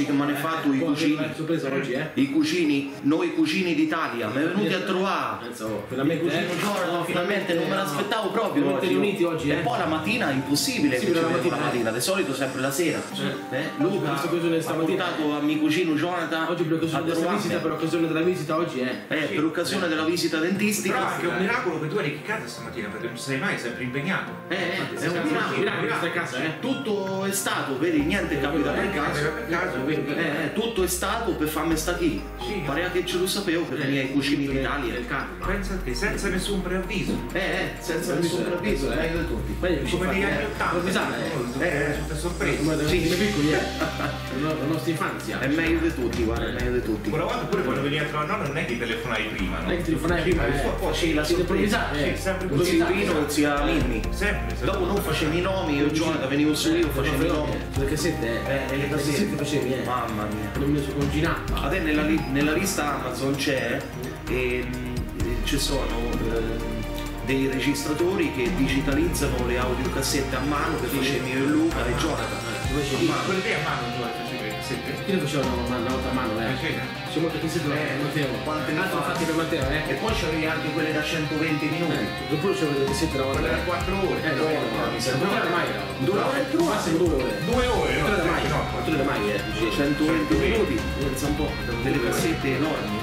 oggi che mi hanno fatto i cugini. Sorpresa oggi, I cugini, noi cugini d'Italia, mi è venuti a trovare. Finalmente, Finalmente non me l'aspettavo proprio oggi. Riuniti oggi, E poi la mattina è impossibile che ci vediamo la mattina, di solito sempre la sera. Luca ha portato a mio cugino Jonathan. Oggi per occasione della visita, per occasione della visita oggi per occasione della visita dentistica. Però anche un miracolo che tu eri in casa stamattina, perché non sei mai sempre impegnato. È un miracolo. Questa casa, Tutto è stato, vedi, niente capita per caso. Tutto è stato per farmi sta qui. Pare che ce lo sapevo per i miei cugini d'Italia. Pensa te, senza nessun preavviso. Senza nessun preavviso, meglio di tutti. Come negli anni 80. Tutte sorprese. Sì, piccoli, la nostra infanzia. È meglio di tutti, guarda, è meglio di tutti. Quella volta pure quando veniva a trovare nonno non è che telefonavi prima, no? Non è che telefonavi prima, facevi la sorpresa. Sempre zio Pino, zia Mimmi. Sempre. Dopo non facevi i nomi, io Jonathan venivo su io, facevo i nomi. Le cassette, le cassette facevi, mamma mia. Non mi sono conginato. Adesso nella lista Amazon c'è e ci sono dei registratori che digitalizzano le audiocassette a mano che facevi io e Luca e Jonathan. Ma quelle lì a mano tu facevi le cassette? Chi le facevano una volta a mano, C'è molte cassette da Matteo. Quante ne Altro fatti per Matteo, E poi c'avevi anche quelle da 120 minuti. Dopo c'avevo le cassette da Quelle da 4 ore. mi sembra. Non mai era. 2 ore? Massimo 2 ore. 2 ore, no? 3 da mai, 3 da mai, 120 minuti. Pensa un po'. Delle cassette enormi.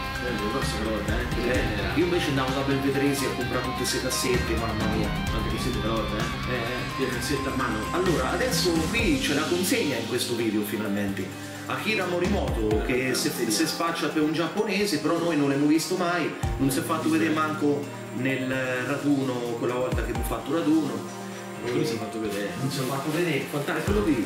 Io invece andavo da Belvedresi a comprare tutte queste cassette, mamma mia. Anche cassette da volta, le cassette a mano. Allora, adesso qui c'è la consegna in questo video finalmente. Akira Morimoto che si spaccia per un giapponese, però noi non l'abbiamo visto mai, non si è fatto vedere manco nel raduno, quella volta che abbiamo fatto raduno. Come si è fatto vedere? Non si è fatto vedere, quello lì.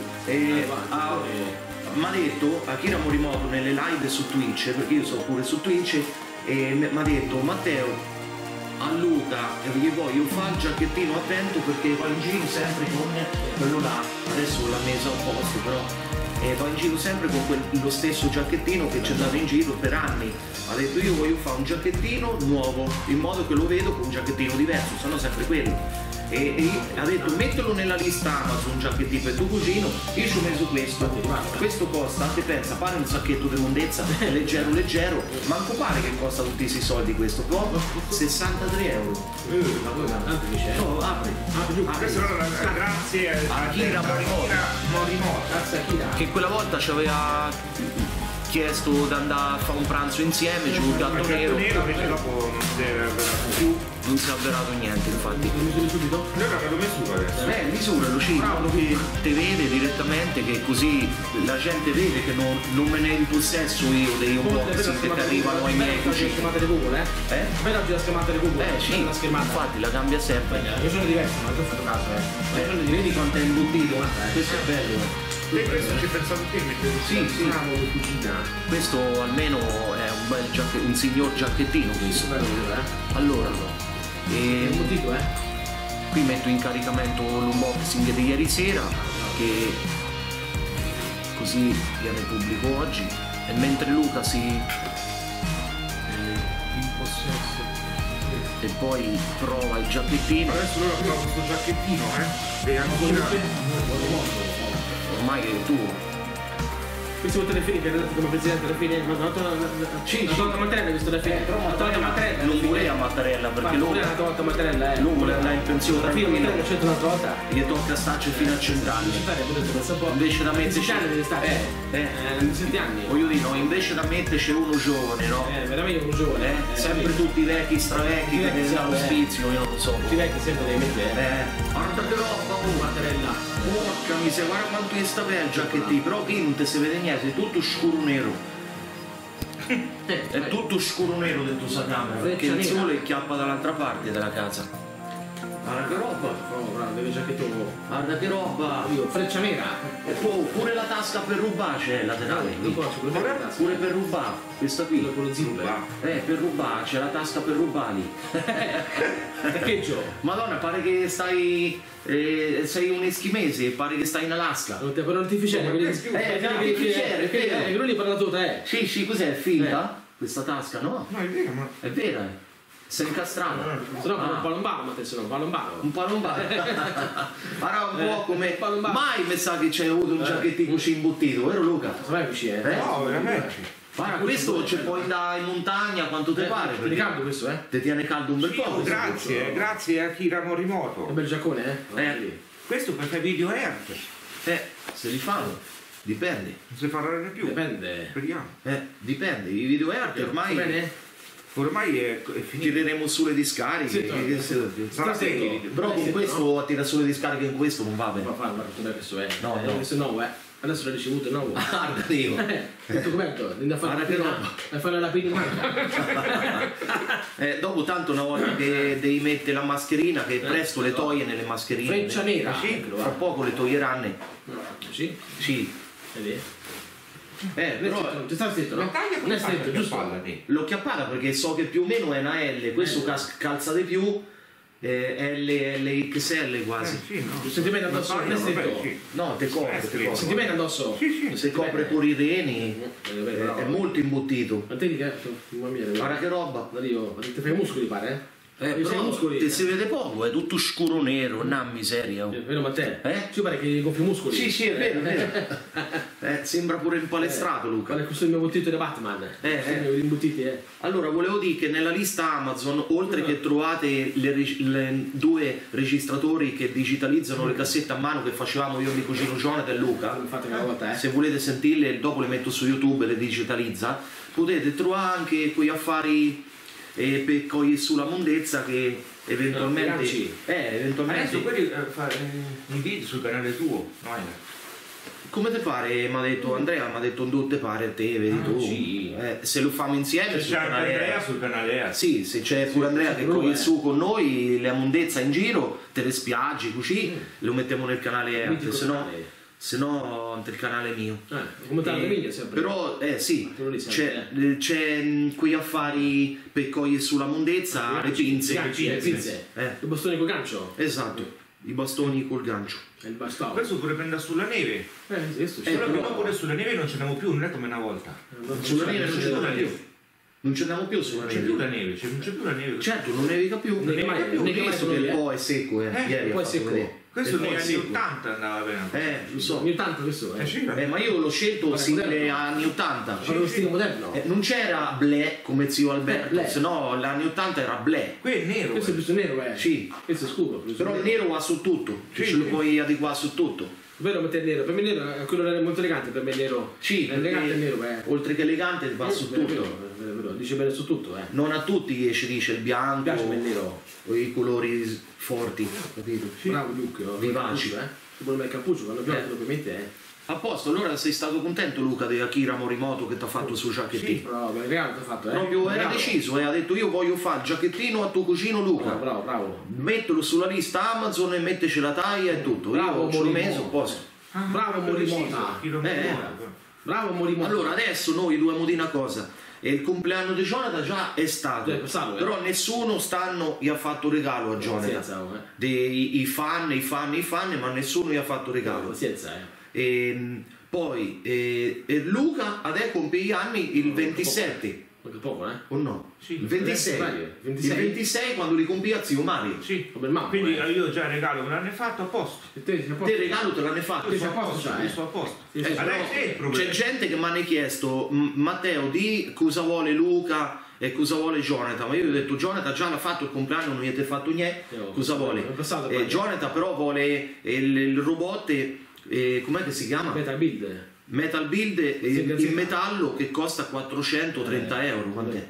Mi ha detto Akira Morimoto nelle live su Twitch, perché io sono pure su Twitch, e mi ha detto Matteo, a Luca gli voglio fare il giacchettino attento perché va in giro sempre con quello là, adesso l'ha messo a posto però, va in giro sempre con lo stesso giacchettino che c'è andato in giro per anni. Ha detto io voglio fare un giacchettino nuovo, in modo che lo vedo con un giacchettino diverso, sono sempre quello. E ha detto mettilo nella lista Amazon un giacchettino per tuo cugino, io ci ho messo questo costa, te pensa, pare un sacchetto di mondezza, leggero, manco pare che costa tutti questi soldi questo, proprio 63 euro. Ma poi tanto che c'è? No, apri. Grazie a Akira Morimoto. Grazie a Akira. Che quella volta ci aveva chiesto di andare a fare un pranzo insieme, c'è un gatto nero, invece dopo non si è avverato più. non si è avverato niente infatti. Lo misuri subito? Noi l'abbiamo misura adesso. Misura lo cito, che te vede direttamente, che così la gente vede che non me ne in possesso io dei unboxing che ti arrivano ai miei cugini. La schermata di Google, Bella oggi la schermata di Google. Sì, la schermata. infatti la cambia sempre. Io sono diverso, ma io ho fatto caso, Vedi quanto è imbottito? Questo è bello. E questo ci pensato te mettere Sì. Bravo, cucina. Questo almeno è un bel un signor giacchettino questo. Bello, Allora, imbottito, qui metto in caricamento l'unboxing di ieri sera, che così viene pubblico oggi, e mentre Luca si in possesso. e poi prova il giacchettino. Adesso loro provo questo giacchettino, e ancora ormai è tuo. Questo è il telefilm che è andato come presidente alla fine, ma ha tolto Mattarella questo da fine. Ha tolto Mattarella. Non voleva Mattarella perché lui ha tolto Mattarella, lui voleva andare in pensione alla fine Mattarella c'è un'altra volta. gli tocca starci fino a 100 anni. Invece da metterci 7 anni deve stare. 7 anni. Voglio dire, no, invece da metterci uno giovane, no? Veramente uno giovane. Sempre tutti vecchi, stravecchi che ne sanno spizio, io non so. Tutti vecchi sempre devi mettere. Guarda che roba, Mattarella. Porca miseria, guarda quanto è sta bella il giacchettino, però qui non ti si vede niente, è tutto scuro nero. È tutto scuro nero dentro questa camera, perché il sole chiappa dall'altra parte della casa. Guarda che roba! Deve giacchettino. Guarda che roba! Freccia nera! E poi pure la tasca per rubare c'è laterale. Pure per rubare, questa qui. Con lo zipper. Per rubare, c'è la tasca per rubarli. Perché Madonna, pare che stai. Sei un eschimese, pare che stai in Alaska. Per l'artificiale, quello lì parla tu te. Sì, cos'è? È finta? Questa tasca, no? No, è vero, ma. È vera, Sei incastrato? Se no un palombaro, ma te se no un palombaro. Un palombaro. Era un po' come. Mai mi sa che c'è avuto un giacchettino così imbottito, vero Luca? Sai così, No, veramente. Guarda, questo ci puoi andare in montagna quanto ti pare. Ti caldo questo, Ti tiene caldo un bel Sì, po'. grazie a Akira È Morimoto. un bel giaccone, Questo per fare video arte. Se li fanno, dipende. Non si faranno più. Dipende. Speriamo. Dipende, i video arte ormai Ormai è finito. tireremo sulle discariche. Sarà serio. Però con questo a tirare sulle discariche in questo non va bene. Ma guarda questo è. No. Questo è nuovo, Adesso l'ho ricevuto, è nuovo. Guarda Dio. Tutto coperto, devi fare la pina in mano. Dopo tanto una volta che devi mettere la mascherina, che presto le toglie nelle mascherine. Freccia nera. Fra poco le toglieranno. Sì? Sì. Vedi? Però Ti sta stretto, no? Non è stretto, giusto? l'ho chiappata perché so che più o meno è una L, questo calza di più, LXL quasi. Sì, no. Se ti metti addosso, non è stretto. Sì. No, te copre. Se ti metti addosso. Sì. Se copre pure i reni, è molto imbottito. Ma te di che? Mamma mia, Guarda che roba. ti fai i muscoli, pare, Però muscoli. te si vede poco, è tutto scuro nero, una miseria. Vero, ma te? Eh? Ci pare che gonfi i muscoli. Sì, è vero, è vero. Sembra pure impalestrato, Luca. Qual è questo il mio bottito da Batman? I imbottiti, Allora, volevo dire che nella lista Amazon, oltre che trovate le due registratori che digitalizzano le cassette a mano che facevamo io, mio cugino Jonathan e Luca, Infatti una volta, se volete sentirle, dopo le metto su YouTube e le digitalizza, potete trovare anche quei affari per cogliere sulla mondezza che eventualmente... Adesso quelli i video sul canale tuo. Come te pare, mi ha detto Andrea, mi ha detto non te pare a te, vedi tu. sì. Se lo fanno insieme C'è anche Andrea sul canale Sì, se c'è pure Andrea che coglie su con noi, le mondezza in giro, te le spiaggi così, lo mettiamo nel canale Arte, se no nel canale mio. Come te la famiglia sempre. Però sì, c'è quegli affari per cogliere sulla mondezza, le pinze. I bastoni col gancio. Esatto, i bastoni col gancio. Il bastone. Questo pure prende sulla neve. Questo Però che dopo sulla neve non ce n'abbiamo più, non è come una volta. Sulla neve non ce l'abbiamo più. Non ce l'abbiamo più sulla Non c'è neve. più la neve, non c'è più la neve. Certo, non nevica più. Non nevica più, Ho visto che il po' è secco, ieri poi ha è secco. fatto vedere. Questo Il po' negli è anni secco. 80 andava bene. Lo so. Ogni tanto questo Sì, Ma io l'ho scelto simile anni 80. Fare lo stile moderno. Non c'era Blé come zio Alberto, Blé. se no l'anni 80 era Blé. Qui è nero. Questo è più nero, Sì. Questo è scuro. Però il nero va su tutto, Sì, ce lo sì. puoi adeguare su tutto. Vero, mettere il nero. Per me il nero è quello molto elegante, per me il nero. Sì, È elegante il nero, oltre che elegante va su tutto. Vero, dice bene su tutto, Non a tutti ci dice il Mi bianco piace il nero. o i colori forti, capito? Bravo Luke, Vivaci. Ci vuole il cappuccio, quando piove ovviamente A posto, allora sei stato contento Luca di Akira Morimoto che ti ha fatto sul giacchettino? Bravo, ma il regalo ti ha fatto, Proprio era Bravo. deciso, ha detto io voglio fare il giacchettino a tuo cugino Luca. Bravo. Mettilo sulla lista Amazon e metteci la taglia e tutto. Bravo, Io ci ho Morimoto. messo a posto. Bravo Morimota. Bravo Morimota. Allora adesso noi dobbiamo dire una cosa. Il compleanno di Jonathan già è stato, però nessuno stanno gli ha fatto regalo a Jonathan. I fan, ma nessuno gli ha fatto regalo. Pazienza, Poi Luca adesso compie gli anni il 27. Manca poco, O no? Sì, il 26. Il 26 quando li compì a zio Mario. Sì, Come il mamma, quindi io già il regalo me l'hanno fatto a posto. Te il regalo te l'hanno fatto. Io sto a posto, io sto a posto. Adesso è il problema. C'è gente che mi ha chiesto Matteo di cosa vuole Luca e cosa vuole Jonathan, ma io gli ho detto Jonathan già l'ha fatto il compleanno, non gli avete fatto niente, cosa vuole? Jonathan però vuole il robot, com'è che si chiama? Metal Build in metallo che costa 430 euro. Quant'è?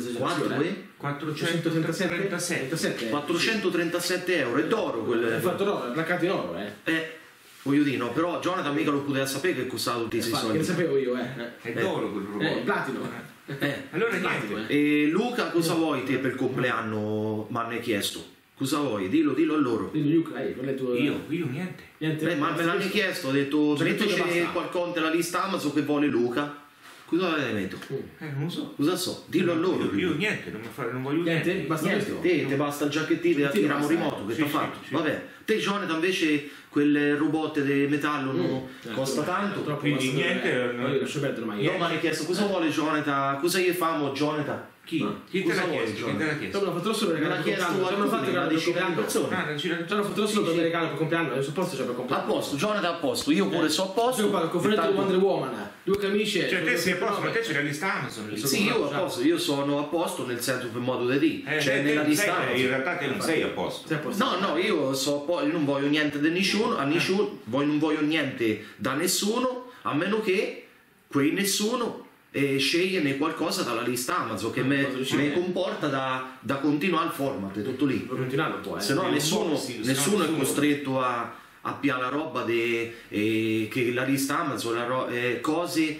437 euro, è d'oro quel. È fatto d'oro, è placcato in oro, Voglio dire, no, però Jonathan mica lo poteva sapere che costava tutti questi soldi. Che ne sapevo io, È d'oro quel robot. Platino. Allora niente. E Luca, cosa vuoi te per il compleanno? Mi hanno chiesto. Cosa vuoi? Dillo a loro. Io Niente. Ma me l'hanno chiesto, ho detto Cioè, mettici tutto basta. qualcosa nella lista Amazon che vuole Luca. Cosa ne metto? Non so. Cosa so? Dillo a loro. Io niente, non voglio Niente? niente. Basta Niente, questo? te basta il giacchettino di Akira Morimoto che ti ha fatto. sì. Vabbè, te Jonathan invece quel robot di metallo non costa tanto. Troppo Quindi basta, niente, io lascio perdere mai. No, mi hanno chiesto cosa vuole Jonathan, cosa gli famo Jonathan? Chi? Chi te l'ha chiesto? Chi te l'ha chiesto? Ci hanno fatto lo solo per il Me l'ha chiesto compleanno. Ci hanno fatto una per decina di compleanno. persone. Ci hanno fatto lo solo per il regalo per compleanno. Io supposto c'è per A compleanno. posto, Jonathan a posto, io pure so a posto. Io parlo con Freddo di Wonder Woman, due camicie. Cioè te sei a posto, ma te c'è la lista Amazon lì. Sì, io a posto, io sono a posto nel senso per modo di dire. Cioè nella lista. In realtà te non sei a posto. Sei a posto. No, io io non voglio niente da nessuno, non voglio niente da nessuno, a meno che quei nessuno scegliere qualcosa dalla lista Amazon che mi comporta da continuare il format, è tutto lì. Per continuare può, Se no nessuno è costretto a piare la roba che la lista Amazon, cose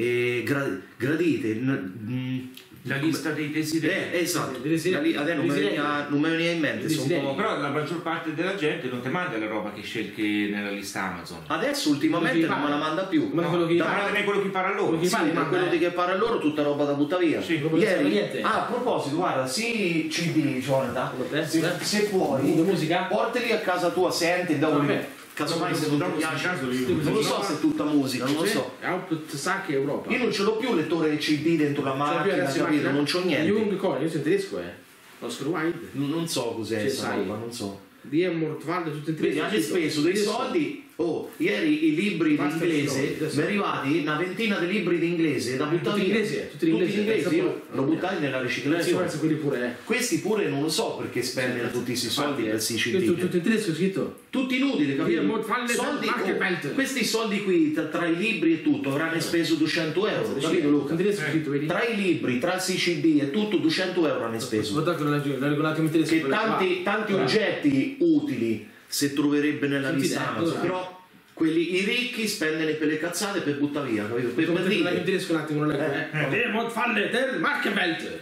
gradite. La lista dei desideri. Esatto, adesso non mi veniva in mente. Però la maggior parte della gente non ti manda la roba che scegli nella lista Amazon. Adesso ultimamente non me la manda più. Ma quello che quello che pare a loro. Quello che parla a loro tutta roba da buttare via. Sì, Ieri, a proposito, guarda, sì CD, Jonathan, se puoi, musica? portali a casa tua, senti, casomai se non ti piace, non lo so se è tutta musica, non lo so. Output Sac Europa. Io non ce l'ho più il lettore CD dentro la macchina, capito? Non c'ho niente. Jung Core, io sono tedesco, Oscar Wilde. Non so cos'è questa sai. roba, non so. Die Mortwald, tutto in Vedi, hanno speso dei soldi. Ieri i libri di inglese mi è arrivati una ventina di libri di inglese da buttare via. Tutti in inglese. Io l'ho buttati nella riciclazione. Quelli pure, Questi pure non lo so perché spendono tutti questi soldi per questi CD. Tutto in tedesco scritto. Tutti inutili, capito? Soldi, questi soldi qui tra i libri e tutto avranno speso 200 euro, capito Luca? In tedesco scritto, vedi? Tra i libri, tra i CD e tutto 200 euro hanno speso. Guardate che l'ho regolato in tedesco. Che tanti oggetti utili se troverebbe nella lista Amazon, però i ricchi spendono per le cazzate per buttare via, capito? Per dire. In tedesco un attimo, non leggo. Die Mortwald der Markenwelt.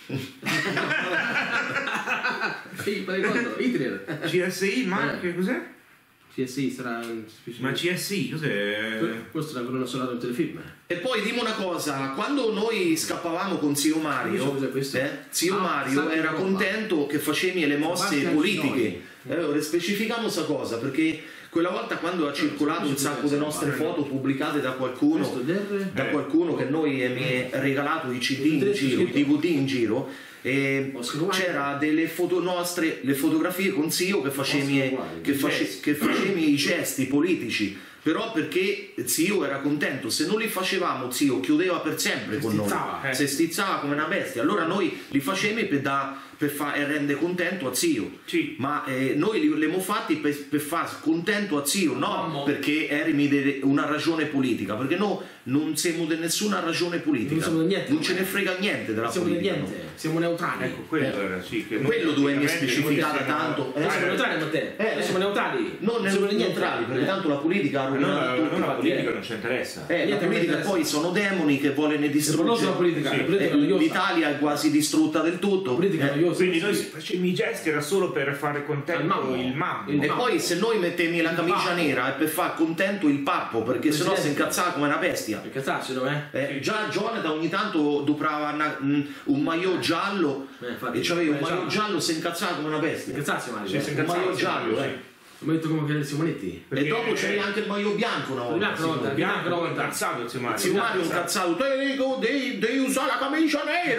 Hitler. CSI, ma che cos'è? CSI sarà. Ma CSI, cos'è? Questo è una colonna sonora di un telefilm. E poi dimmi una cosa, quando noi scappavamo con zio Mario, zio Mario era contento che facevi le mosse politiche. Allora specifichiamo questa cosa perché quella volta quando ha circolato un sacco di nostre foto pubblicate da qualcuno che noi mi ha regalato i CD in giro, i DVD in giro, c'era delle foto nostre, le fotografie con zio che facevi i gesti politici, però perché zio era contento, se non li facevamo zio chiudeva per sempre con noi, si stizzava come una bestia, allora noi li facevamo per rendere contento a zio, ma noi li abbiamo fatti per far contento a zio, no perché erimi una ragione politica, perché noi non siamo di nessuna ragione politica, non ce ne frega niente della politica, siamo neutrali. Ecco, quello dovrebbe specificare tanto. Siamo neutrali con te, siamo neutrali, non neutrali perché tanto la politica ha rovinato tutto. La politica non ci interessa. La politica poi sono demoni che vogliono distruggere. L'Italia è quasi distrutta del tutto. Quindi noi facevamo i gesti era solo per fare contento il mammo. E poi se noi mettemmo la camicia nera è per far contento il pappo, perché sennò si incazzava come una bestia. Già Jonathan ogni tanto doprava un maillot giallo e c'aveva un maillot giallo, si incazzava come una bestia. Un maillot giallo, mi ha detto come che Simonetti. E dopo c'era anche il maillot bianco una volta. Bianco incazzato zio Mario. Zio Mario incazzato, devi usare la camicia nera,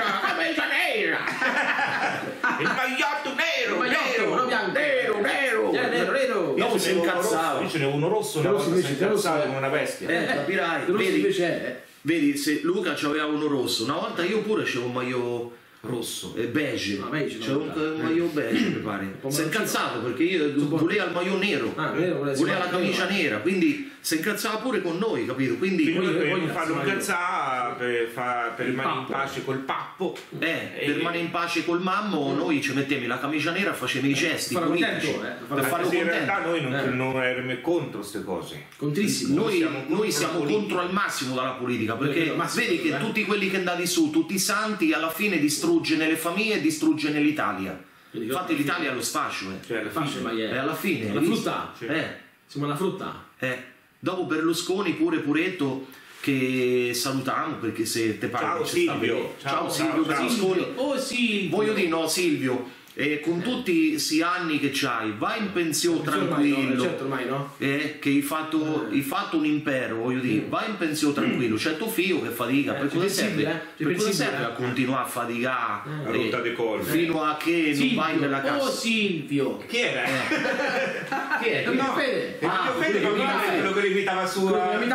il magliotto nero. Io si incazzava. Io ce n'è uno rosso, una volta si incazzava come una bestia. Capirai. Vedi, se Luca c'aveva uno rosso, una volta io pure c'avevo un maillot rosso e beige, c'è un maillot beige mi pare, si è incazzato perché io voleva il maillot nero, voleva la camicia nera, quindi si incazzava pure con noi, capito? Quindi voglio farlo incazzare per rimanere in pace col pappo, per rimanere in pace col mammo noi ci mettiamo la camicia nera, facevamo i gesti politici per farlo contento. In realtà noi non eravamo contro queste cose, contrissimo. Noi siamo contro al massimo dalla politica, perché vedi che tutti quelli che andati su, tutti i santi, alla fine distrugge nelle famiglie e distrugge nell'Italia. Infatti l'Italia è allo sfascio, è alla fine, la frutta, siamo alla frutta. Dopo Berlusconi pure Puretto che salutiamo perché se te pare ciao Silvio Berlusconi. Voglio dire, no Silvio, E con tutti questi anni che c'hai, vai in pensione tranquillo, certo, ormai no? che hai fatto un impero, voglio dire, vai in pensione tranquillo, c'è tuo figlio che fatica, per cosa serve a continuare a faticare rotta di collo fino a che non vai nella casa? Oh Silvio! Chi era? Chi è? No, Fede! quello che limitava su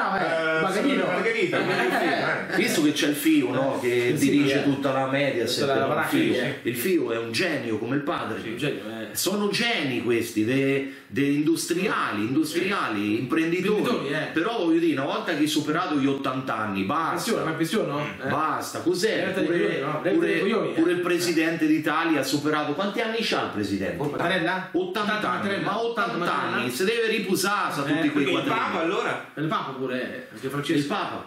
Margherita. Visto che c'è il figlio, no, che dirige tutta la media, il figlio è un genio come il padre. Sono geni questi, industriali, imprenditori. Però voglio dire, una volta che hai superato gli 80 anni, basta. Basta, cos'è? Pure il presidente d'Italia ha superato. Quanti anni c'ha il presidente? 80 anni, ma 80 anni, si deve riposare a tutti quei quadrini. Il Papa allora? Il Papa pure, anche Francesco. Il Papa.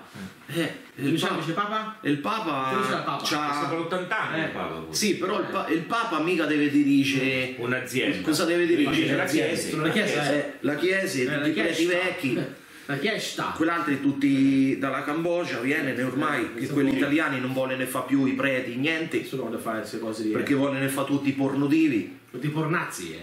Il Papa c'ha 80 anni il Papa. Sì, però il Papa mica deve dirigere un'azienda. Cosa deve dirigere? La Chiesa. La Chiesa e tutti i preti vecchi. La Chiesa. Quell'altri tutti dalla Cambogia, viene ormai, che quelli italiani non vogliono ne fa più i preti, niente. Solo vogliono fare queste cose lì. Perché vogliono ne fa tutti i pornodivi. Tutti i pornazzi,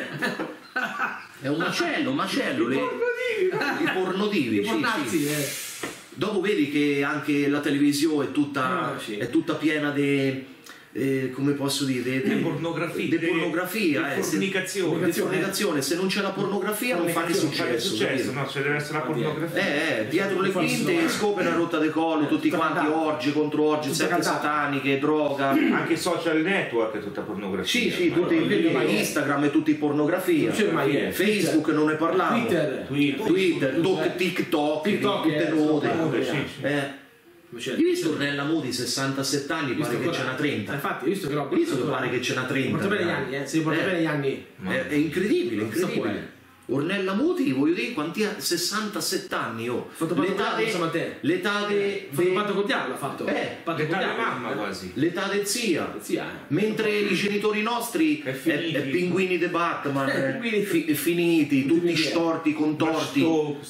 È un macello, i pornodivi. Sì. Dopo vedi che anche la televisione è tutta piena di come posso dire, di pornografia, di fornicazione. Se non c'è la pornografia non fa successo, no, c'è deve essere la pornografia. Dietro le quinte scopre una rotta di collo, tutti quanti orge contro orge, sette sataniche, droga, anche i social network è tutta pornografia. Sì, tutti Instagram è tutti pornografia, Facebook non ne parliamo, Twitter, TikTok, tutte nude. Hai visto Ornella Muti 67 anni, pare che ce n'ha 30. Infatti, visto che pare che ce n'ha 30. Porta bene gli anni, si porta bene gli anni. È incredibile. Ornella Muti, voglio dire, quanti ha? 67 anni, l'età di fatto col diavolo, ha fatto. L'età di mamma quasi. L'età di zia. Mentre i genitori nostri è pinguini di Batman, finiti, tutti storti, contorti.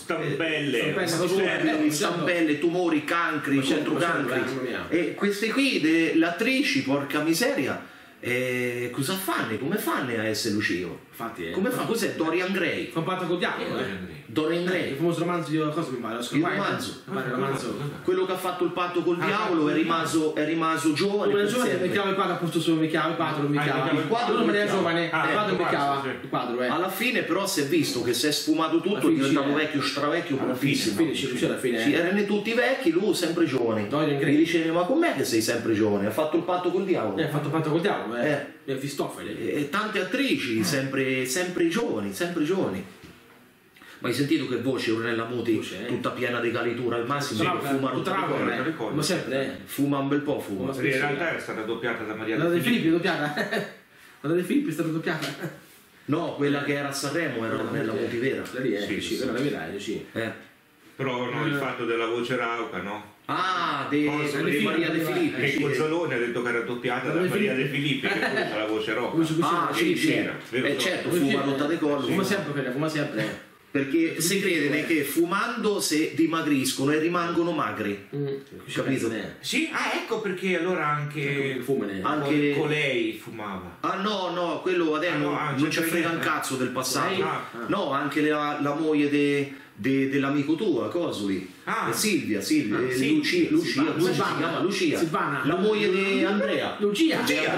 Stampelle, tumori, cancri, contro cancri. E queste qui, le attrici, porca miseria. Cosa fanno? Come fanno a essere Lucio? Infatti, come fa? Cos'è? Dorian Gray? Fa patto col diavolo, Dorian Gray. Il famoso romanzo di cosa mi pare? Il romanzo. Quello che ha fatto il patto col diavolo è rimaso giovane. Come giovane invecchiava il quadro, apposto solo invecchiava il quadro, il quadro non era giovane, il quadro invecchiava. Il quadro, alla fine però si è visto che si è sfumato tutto, è diventato vecchio, stravecchio, prontissimo. Alla fine. Erano tutti vecchi, lui sempre giovane. Gli diceva, ma com'è che sei sempre giovane? Ha fatto il patto col diavolo. Ha fatto il patto col diavolo. Fistofele. E tante attrici sempre giovani. Ma hai sentito che voce Ornella Muti tutta piena di calitura al massimo? Fuma ma sempre fuma un bel po', fuma. In realtà è stata doppiata da Maria De Filippi. La De Filippi è stata doppiata. No, quella che era a Sanremo era Ornella Muti vera. La vera, però no, il fatto della voce rauca, no? Di Maria De Filippi. Il Cozzolone ha detto che era doppiata da Maria De Filippi, che ha la voce rauca. Certo, fuma rotta di collo. Fuma sempre. Perché si crede che fumando si dimagriscono e rimangono magri. Capito? Sì, ecco perché allora anche lei fumava. No, quello adesso non ci frega un cazzo del passato. No, anche la moglie dell'amico tuo, Cosoli. Silvia, Lucia, come si chiama? Lucia. Silvana. La moglie di Andrea. Lucia.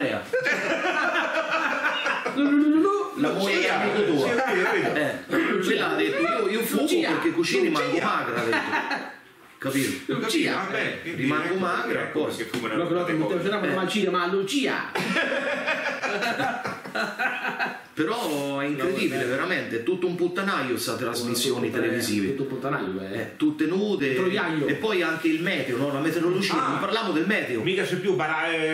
La moglie dell'amico tuo. Quella ha detto io fumo perché così rimango magra, ha detto. Capito? Lucia, rimango magra, poi si fuma ma Lucia. Però è incredibile, veramente, è tutto un puttanaio questa trasmissioni televisive. Tutto un puttanaio, tutte nude. E poi anche il meteo, no? La meteorologia, non parliamo del meteo. Mica c'è più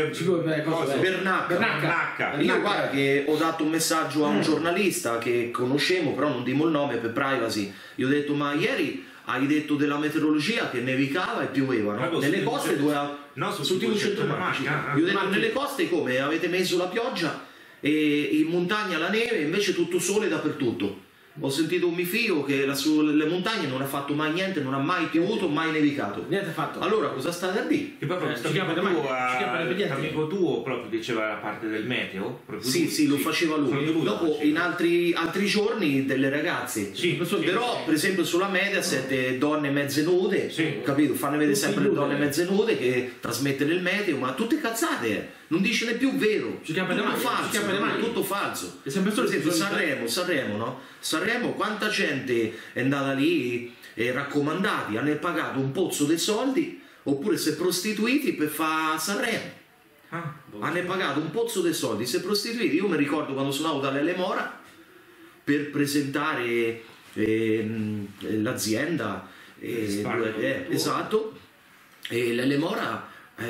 Bernacca. Io guarda che ho dato un messaggio a un giornalista che conoscevo, però non dimo il nome per privacy. Io ho detto, ma ieri hai detto della meteorologia che nevicava e pioveva, no? Nelle coste sul centro Macchina. Io ho detto, nelle coste come? Avete messo la pioggia e in montagna la neve, invece tutto sole dappertutto. Ho sentito un mio figlio che sulle montagne non ha fatto mai niente, non ha mai piovuto, mai nevicato. Niente fatto. Allora cosa state a dire? Che proprio ci chiama le mani, ci chiama le vedienti. amico tuo proprio diceva la parte del meteo? Proprio Sì, lui? sì, lo faceva lui. Dopo in altri giorni delle ragazze. Sì, Però per esempio sulla Mediaset donne mezze nude, Sì. capito? Fanno vedere sempre le nude. donne mezze nude che trasmettono il meteo, ma tutte cazzate, non dice né più vero. Ci chiama le Tutto mani, falso, ci chiama le mani. tutto falso. E sempre Per esempio solo- Sanremo, no? Sanremo, quanta gente è andata lì raccomandati, hanno pagato un pozzo dei soldi oppure si è prostituiti per fare Sanremo. Hanno pagato un pozzo dei soldi, si è prostituiti. Io mi ricordo quando suonavo dalle Mora per presentare l'azienda, esatto, e l'Elemora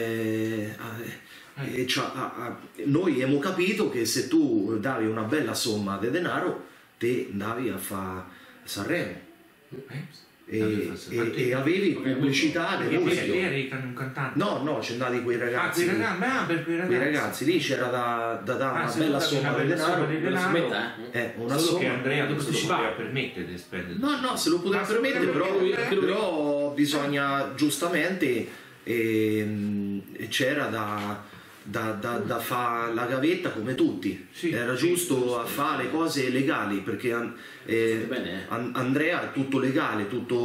noi abbiamo capito che se tu davi una bella somma di denaro te andavi a fare Sanremo e avevi pubblicità le musiche. Eri un cantante? No, c'è andati quei ragazzi, per quei quei ragazzi lì c'era da dare una bella somma di denaro, una Solo che somma. Andrea non se lo poteva permettere di spendere. No, se lo poteva permettere, però bisogna giustamente c'era da fare la gavetta come tutti. Sì, era giusto a fare le cose legali, perché Andrea è tutto legale,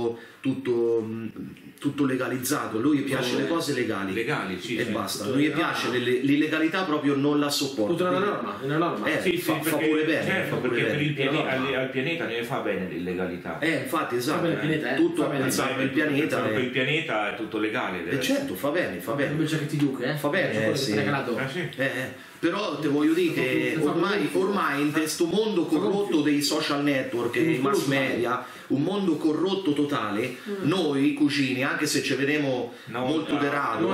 tutto legalizzato, a lui piace le cose legali, Sì, e sì, basta, a lui piace l'illegalità, proprio non la sopporta. Tutta una norma. Fa pure bene, certo, fa pure perché bene. per al pianeta ne fa bene l'illegalità. Infatti, esatto, Fa bene il pianeta, tutto fa bene pensare per il pianeta, Per il pianeta è tutto legale. certo, fa bene. Invece che ti duca, Fa bene, sì. regalato. Sì. Però te voglio dire che ormai in questo mondo corrotto dei social network e dei mass media, un mondo corrotto totale, noi cugini, anche se ci vediamo molto de rado,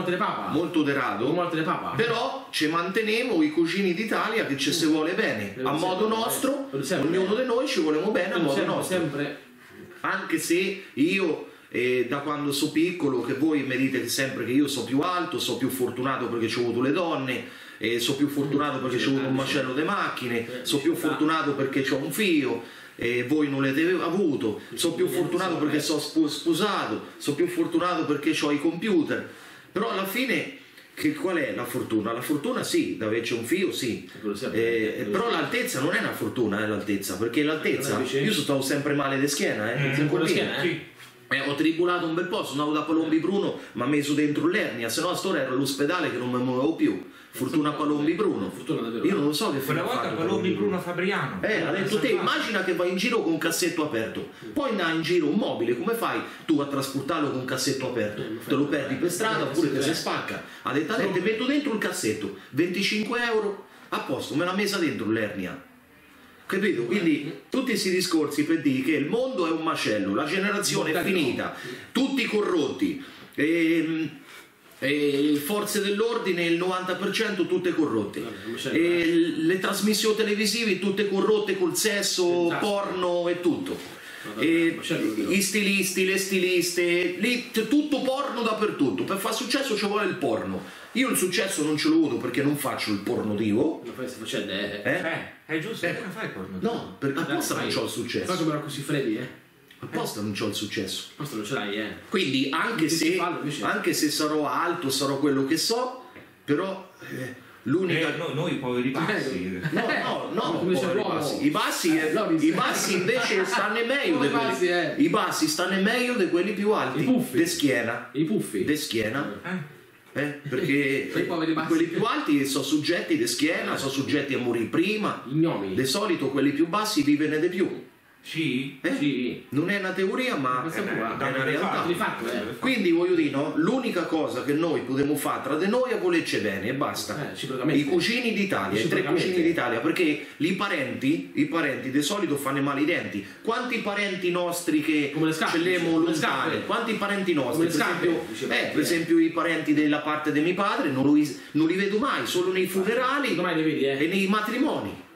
però ci manteniamo i cugini d'Italia che ci si vuole bene, a modo nostro, ognuno di noi ci volemo bene a modo nostro. Anche se io da quando sono piccolo, che voi mi dite sempre che io sono più alto, sono più fortunato perché ho avuto le donne, sono più fortunato perché ho avuto un macello di macchine, sono più fortunato perché ho un figlio e voi non l'avete avuto, sono più fortunato perché sono sposato, sono più fortunato perché ho i computer. Però alla fine qual è la fortuna? La fortuna sì, da averci un figlio sì, però l'altezza non è una fortuna, l'altezza, perché l'altezza, io stavo sempre male di schiena, ho tribulato un bel po', sono andato da Palombi Bruno, mi ha messo dentro l'ernia, se no a storia ero all'ospedale che non mi muovevo più. Fortuna Palombi Bruno. Io non lo so che fine quella ha volta fatto Palombi Bruno Fabriano. ha detto te, immagina che vai in giro con un cassetto aperto, poi andai in giro un mobile, come fai tu a trasportarlo con un cassetto aperto? Te lo perdi per strada oppure che si spacca. Ha detto te metto dentro il cassetto, 25 euro, a posto, me l'ha messa dentro l'ernia. Capito? Quindi tutti questi discorsi per dire che il mondo è un macello, la generazione è finita, tutti corrotti, forze dell'ordine il 90% tutte corrotte, le trasmissioni televisive tutte corrotte col sesso, porno e tutto, gli stilisti, le stiliste, lì tutto porno dappertutto. Per fare successo ci vuole il porno. Io il successo non ce l'ho avuto perché non faccio il porno divo. È giusto, come fai il porno? No, apposta non c'ho il successo. Poi come così freddi, Apposta non c'ho il successo. Apposta non ce l'hai, Quindi anche se sarò alto, sarò quello che so, però l'unica... noi poveri bassi. No, i bassi invece stanno meglio di quelli. I bassi stanno meglio di quelli più alti. I puffi. De schiena. I puffi. De schiena. Perché quelli più alti sono soggetti di schiena, sono soggetti a morire prima. Ignomi. Di solito quelli più bassi vivono di più. Sì? Sì. Non è una teoria, ma è una realtà. Quindi voglio dire, no? L'unica cosa che noi potremmo fare tra di noi è volerci bene e basta. I cugini d'Italia, i 3 cugini d'Italia, perché i parenti di solito fanno male i denti. Quanti parenti nostri che ce l'emo lontane? Quanti parenti nostri? Per esempio i parenti della parte di mio padre non li vedo mai, solo nei funerali e nei matrimoni.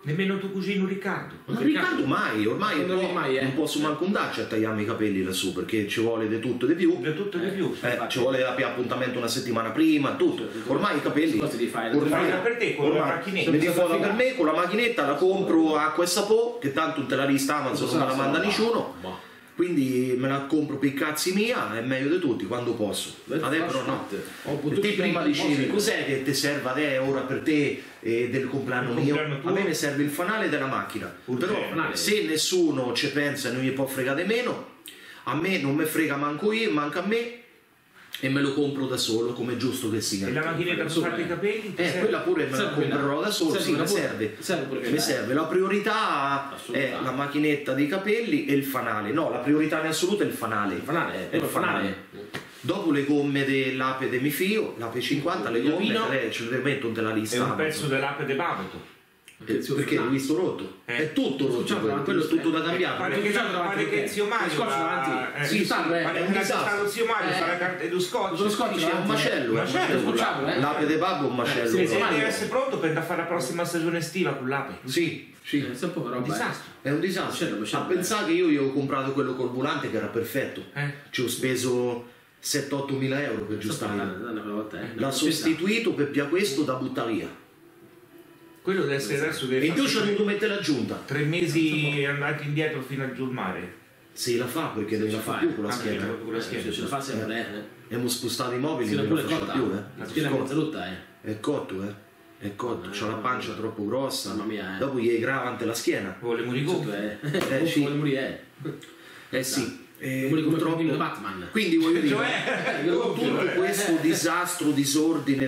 Nemmeno tuo cugino Riccardo. Ma Riccardo mai, ormai non posso Eh. manco andarci a tagliarmi i capelli lassù perché ci vuole di tutto e di più. Da tutto di più. Ci vuole appuntamento una settimana prima, tutto. Ormai i capelli. Cosa devi fare? Ormai Fai per te con la ormai macchinetta. mi foto per me con la macchinetta, la compro acqua e sapò, che tanto te la lista Amazon, non me la manda nessuno. Quindi me la compro per i cazzi mia, è meglio di tutti quando posso. Adesso però no. Te prima dicevi cos'è che ti serve a te ora per te del compleanno mio? A me ne serve il fanale della macchina. Però se nessuno ci pensa e non gli può fregare meno, a me non me frega manco io, manca a me e me lo compro da solo come è giusto che sia. E la macchinetta per farti i capelli? Quella pure me la comprerò da solo, sì, mi serve. Mi serve. La priorità è la macchinetta dei capelli e il fanale. No, la priorità in assoluto è il fanale. Il fanale. Dopo le gomme dell'ape de Mifio, l'Ape 50, le gomme ce le metto nella lista. È un pezzo dell'ape de Babato. Perché l'ho visto rotto? È tutto rotto, quello è tutto da cambiare. Pare che zio Mario è un disastro. Zio Mario fa la carta dello scotch. È un macello. L'ape de Babbo è un macello. Deve essere pronto per fare la prossima stagione estiva con l'ape. Sì. È un disastro. È un disastro. A pensare che io gli ho comprato quello col volante che era perfetto. Ci ho speso 7-8 mila euro per aggiustarlo. L'ha sostituito per questo da buttare via. Quello deve essere adesso. E in più ci ho dovuto mettere l'aggiunta. 3 mesi andati indietro fino a giù il mare. Sì, la fa perché non la fa più con la schiena. Ce la fa sempre. Abbiamo spostato i mobili, non la faccio più. La schiena è rotta, È cotto, È cotto, c'ha la pancia troppo grossa. Mamma mia, Dopo gli è gravante la schiena. Vuole morire. Vuole morire, sì. Purtroppo Batman. Quindi voglio dire, con tutto questo disastro, disordine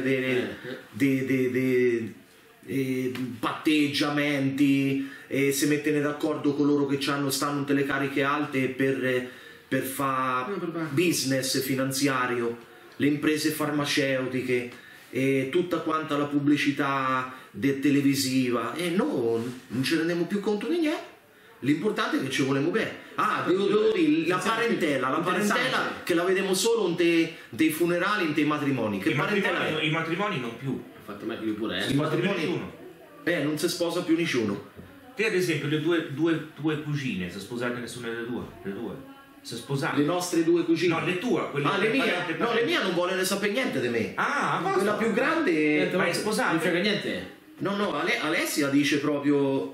patteggiamenti, si mettono d'accordo coloro che stanno in telecariche alte per fare business finanziario, le imprese farmaceutiche e tutta quanta la pubblicità televisiva e noi non ci rendiamo più conto di niente. L'importante è che ci volemo bene. Devo dire, la parentela che la vediamo solo dei funerali, dei matrimoni. Che I matrimoni non più. Infatti mai più pure, I matrimoni non si sposa più nessuno. Te ad esempio le due cugine, si sposate nessuna delle due? Le due? Si sposate? Le nostre due cugine? No, le tue, quelle le mie? No, le mie non vuole sapere niente di me. Quella più grande. Ma è sposata? Non frega niente. No, Alessia dice proprio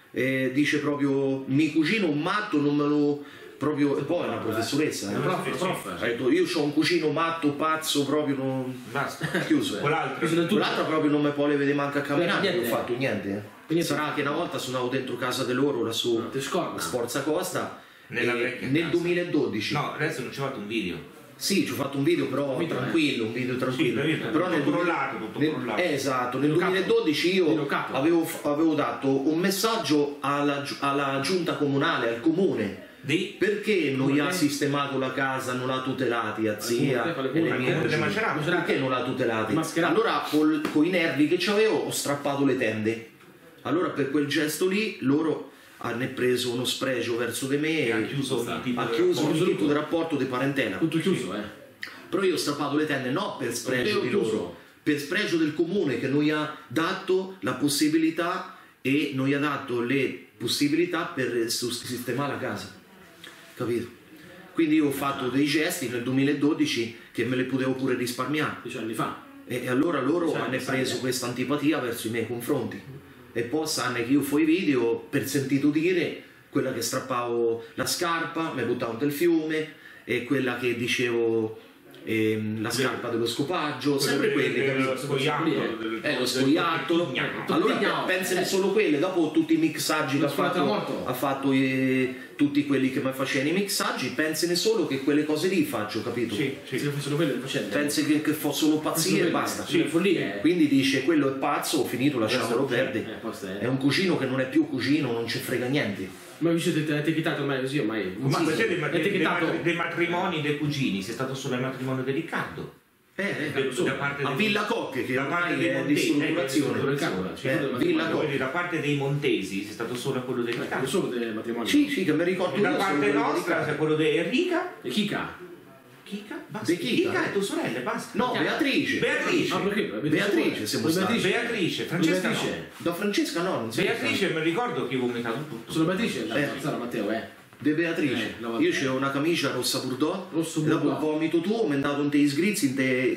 mi cugino un matto, non me lo proprio. E poi è una professoressa. Ha detto io ho un cugino matto, pazzo, proprio non. Basta. Chiuso. Quell'altra proprio non mi può vedere manca a camminare, non ho fatto niente. Quindi sarà che una volta sono andato dentro casa di loro lassù a Sforza Costa nel 2012. No, adesso non ci ho fatto un video. Sì, ci ho fatto un video però tranquillo, però tutto crollato. Esatto, nel 2012 io avevo dato un messaggio alla giunta comunale, al comune, perché non gli ha sistemato la casa, non l'ha tutelati a zia e le mie cugine. Perché non l'ha tutelati? Allora con i nervi che c'avevo ho strappato le tende. Allora per quel gesto lì loro hanno preso uno spregio verso di me e ha chiuso ogni tipo di rapporto di parentela. Tutto chiuso, Però io ho strappato le tende non per spregio di loro, per spregio del comune che non gli ha dato la possibilità e non gli ha dato le possibilità per sistemare la casa, capito? Quindi io ho fatto dei gesti nel 2012 che me le potevo pure risparmiare 10 anni fa, e allora loro hanno preso questa antipatia verso i miei confronti e poi sanno che io fui video per sentito dire quella che strappavo la scarpa, mi buttavo nel fiume e quella che dicevo la scarpa dello scopaggio, sempre quelle, lo scoiattolo. Allora pensano solo quelle, dopo tutti i mixaggi che ha fatto tutti quelli che mi facevano i mixaggi, pensano solo che quelle cose lì faccio, capito? Pensi che fossero pazzie e basta. Quindi dice quello è pazzo, ho finito, lasciamolo perdere. È un cugino che non è più cugino, non ci frega niente. Ma vi siete etichettato ormai così ormai? Ma dei matrimoni dei cugini, sei stato solo il matrimonio di Riccardo? A Villa Cocche che ormai è di strutturazione. Da parte dei Montesi sei stato solo quello di Riccardo? Solo del matrimonio? Sì, che mi ricordo. Da parte nostra sei quello di Enrica e Kika. Chica? De Basta. Chica. Chica è tua sorella, basta. No, Beatrice. Beatrice. Ah, perché? Beatrice siamo stati. Beatrice, Francesca no. Da Francesca no, non so. Beatrice mi ricordo che ho vomitato tutto. Solo Beatrice è andato a Matteo, De Beatrice. no, Io c'avevo una camicia rossa Bordeaux, Rosso e dopo il Bordeaux. vomito tuo mi è andato in dei sgrizzi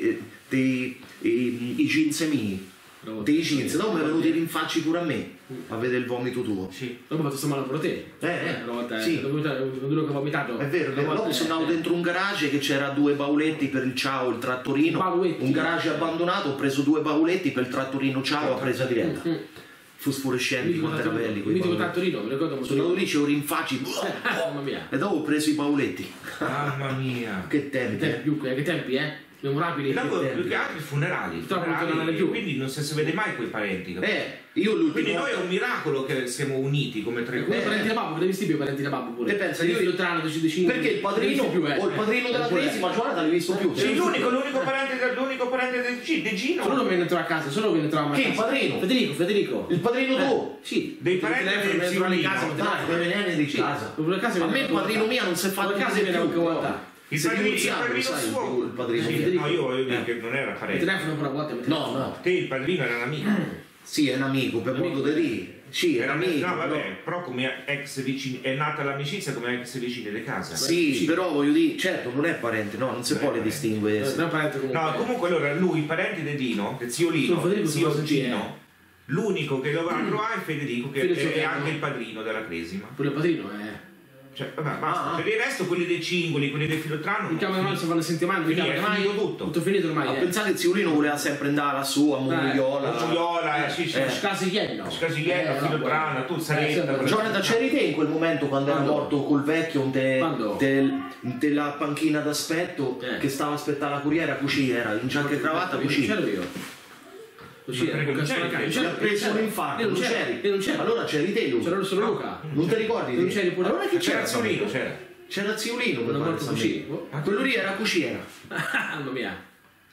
i jeans miei. Dei jeans, dopo mi è venuto i rinfacci pure a me a vedere il vomito tuo. Sì. Dopo ho fatto sto male pure te. Una volta sì. due che ho vomitato. È vero, dopo sono andato dentro un garage che c'era 2 bauletti per il ciao, il trattorino. Bauletti. Un garage abbandonato, ho preso 2 bauletti per il trattorino ciao, a presa diretta. Fosforescenti, quanto era belli Il quei mitico bauletti. trattorino, mi ricordo molto. Sono andato lì, c'avevo rinfacci. Mamma mia. E dopo ho preso i bauletti. Mamma mia. Che tempi. Che tempi, memorabili. E dopo più che altro i funerali. Purtroppo non tornano più. Quindi non si vede mai quei parenti. capito? Io l'ultimo. Quindi noi è un miracolo che siamo uniti come tre Come parenti da babbo, devi stare più parenti da babbo pure. Te pensa, io io- il trano decidi Perché il padrino o il padrino della Cresima, Giovanna l'hai visto più. Sì, l'unico parente di Gino. Solo viene a casa, solo viene a trovare Che il padrino? Federico. Il padrino tuo. Sì. Dei parenti del viene a trovare in casa, Ziolino. Dai, come viene di casa. Per casa A me il padrino mio non si è fatto Per casa viene anche volta. Il Sei padrino divorziato, sai, suo. il padrino Sì, mio. no, io voglio dire che non era Il parente. telefono pure a volte. No. Te il padrino era un amico. Sì, è un amico, per modo di dire. Sì, è un amico. No, vabbè, però come ex vicini, è nata l'amicizia come ex vicini di casa. Sì, però voglio dire, certo, non è parente, no, non si può le distinguere. Non è parente comunque. No, comunque allora lui, parenti di Dino, del zio Lino, Sono Federico, zio sono Gino, l'unico che lo va a trovare è Federico, che Federico è che- anche il padrino della Cresima. Pure il padrino, Cioè, vabbè, basta. Ah. Per il resto quelli dei Cingoli, quelli del Filotrano. Mi chiamano mai, se vanno a sentire mai, mi Finito, chiamano mai. finito tutto. Tutto finito ormai. A pensare che Ziolino voleva sempre andare lassù, a Mongugliola. Giuliola, sì, sì. Scasigliello. Scasigliello, Filotrano, tu Saretta. Jonathan, c'eri te in quel momento quando era Quando? morto col vecchio Quando? della panchina d'aspetto che stava a aspettare la corriera, così era, in giacca e cravatta, Non così. c'ero io. Così Non era, c'eri, Ci ha preso un infarto, non c'eri. Io non c'ero. Allora c'eri te, Luca. C'era solo Luca. Non ti ricordi? Non te? c'eri pure. Allora che C'era c'era Ziolino, Ziolino? c'era. C'era Ziolino, per Non fare morto sta così. me. Quello lì era cuciera. Mamma mia.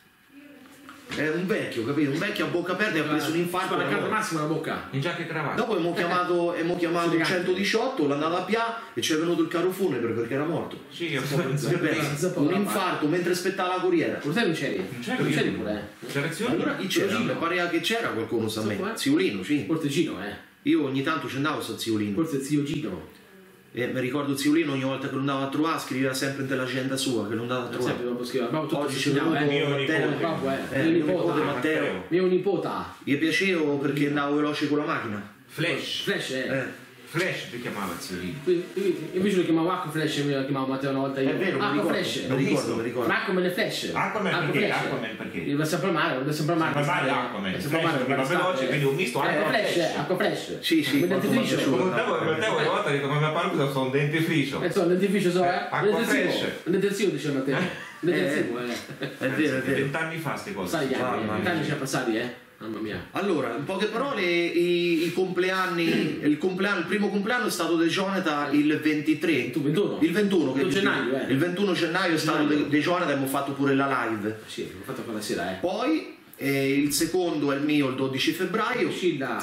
Era un vecchio, capito? Un vecchio a bocca aperta e ha preso un infarto. Sparacato massimo la bocca. In giacca e cravatta. Dopo abbiamo chiamato il 118, l'ha andato a Pia e ci è venuto il carro funebre perché era morto. Sì, io Che pensa? Un infarto mentre aspettava la corriera. Pure te non c'eri? c'ero Non io. c'eri pure, C'era Ziolino. Allora chi c'era? Mi pareva che c'era qualcuno sa me. Ziolino, sì. Forse Gino, Io ogni tanto ci andavo a Ziolino. Forse zio Gino. E mi ricordo Ziolino ogni volta che lo andavo a trovare scriveva sempre nell'agenda sua che lo andava a Sempre trovare. dopo scrivere. Babbo tutto Oggi c'è segnava, venuto Mio Matteo. nipote. Babbo, Mio mio nipote nipote. Matteo. Mio nipota. Gli piacevo perché andavo veloce con la macchina. Flash. Flash, Flash ti chiamava Ziolino. Invece lo chiamavo Acqua Flash, mi chiamavo Matteo una volta io. È vero, mi Acqua ricordo. Flash. Mi ricordo. Ma come le Flash. Aquaman perché? Flash. Aquaman perché? Va sempre male, va sempre male. Sempre male Aquaman. Va sempre male, Flash va veniva veloce, quindi ho visto Acqua Aqua Flash. Flash. Acqua Flash. Sì, sì, Come quanto mi è dentifricio. piaciuto. Come te una volta dico, ma mi ha parlato sono un dentifricio. So, il dentifricio so, Acqua Flash. Il detersivo dice Matteo. Il detersivo, È vero, è vero. 20 anni fa ste cose. Sai gli anni, Mamma 20 anni mia. ci ha passati, Mamma mia. Allora, in poche parole, i compleanni, il primo compleanno è stato di Jonathan il 23. Tu 21? Il 21, che gennaio, il 21 gennaio è stato Gennaio. di Jonathan e abbiamo fatto pure la live. Sì, l'ho fatto quella sera, Poi il secondo è il mio il 12 febbraio, Uscilla.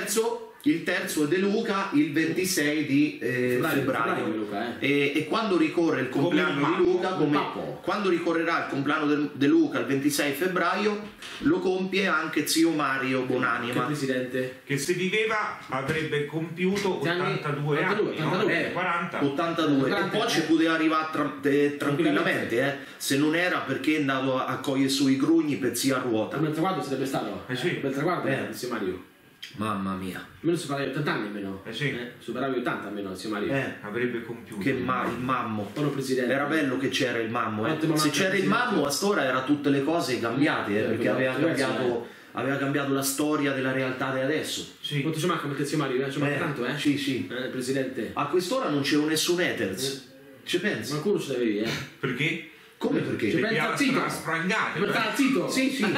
il terzo è De Luca il 26 di febbraio febbraio. di Luca, E quando ricorre il compleanno Come il di Luca, Come il Pappo. quando ricorrerà il compleanno di Luca il 26 febbraio, lo compie anche zio Mario Che Bonanima. presidente. Che se viveva avrebbe compiuto 82 anni, 82. no? 40. 82 e poi ci poteva arrivare tranquillamente, se non era perché è andato a cogliere sui grugni pezzi a ruota. Un bel traguardo sarebbe stato. Sì. Un bel traguardo, zio Mario. Mamma mia, Almeno superavi 80 anni almeno. Sì. Superavi 80 almeno, zio Mario. Avrebbe compiuto. che il mammo. Ora presidente. Era bello che c'era il mammo, Ottimo se mamma c'era il presidente. mammo a st'ora era tutte le cose cambiate, perché aveva cambiato la storia della realtà di adesso. Sì. Quanto ci manca per te, zio Mario? Ci manca tanto, Sì, sì. Presidente. A quest'ora non c'è nessun Ethers. Ci pensi? Qualcuno ce l'avevi, Perché? Come perché? Ci Perché zitto. sprangate. Per stare zitto. Sì, sì,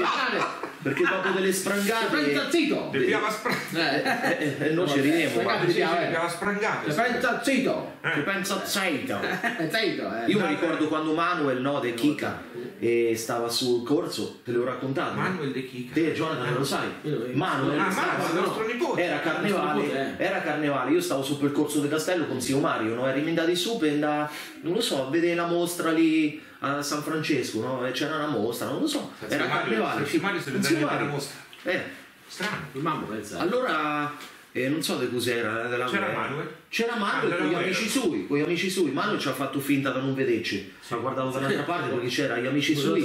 perché dopo delle sprangate Pensa zitto. Ti piava sprangate. noi ci ridemo. Sprangate. Ti piava sprangate. Pensa zitto. Che pensa Zaito? Zitto, Io mi ricordo quando Manuel, no, de Kika, e stava sul corso, te le ho raccontate. Manuel De Chica. Te Jonathan lo sai. Manuel Manuel, il nostro nipote. era carnevale, io stavo su per corso del castello con zio Mario, no? Eravamo andati su per andare, non lo so, a vedere la mostra lì a San Francesco, no? C'era una mostra, non lo so, era carnevale. Mario se ne dà la mostra. Strano. Il mamma pensa. Allora non so di cos'era. C'era Manuel? C'era Manuel con gli amici suoi. Manuel ci ha fatto finta da non vederci. Ha guardato dall'altra parte perché c'era gli amici suoi.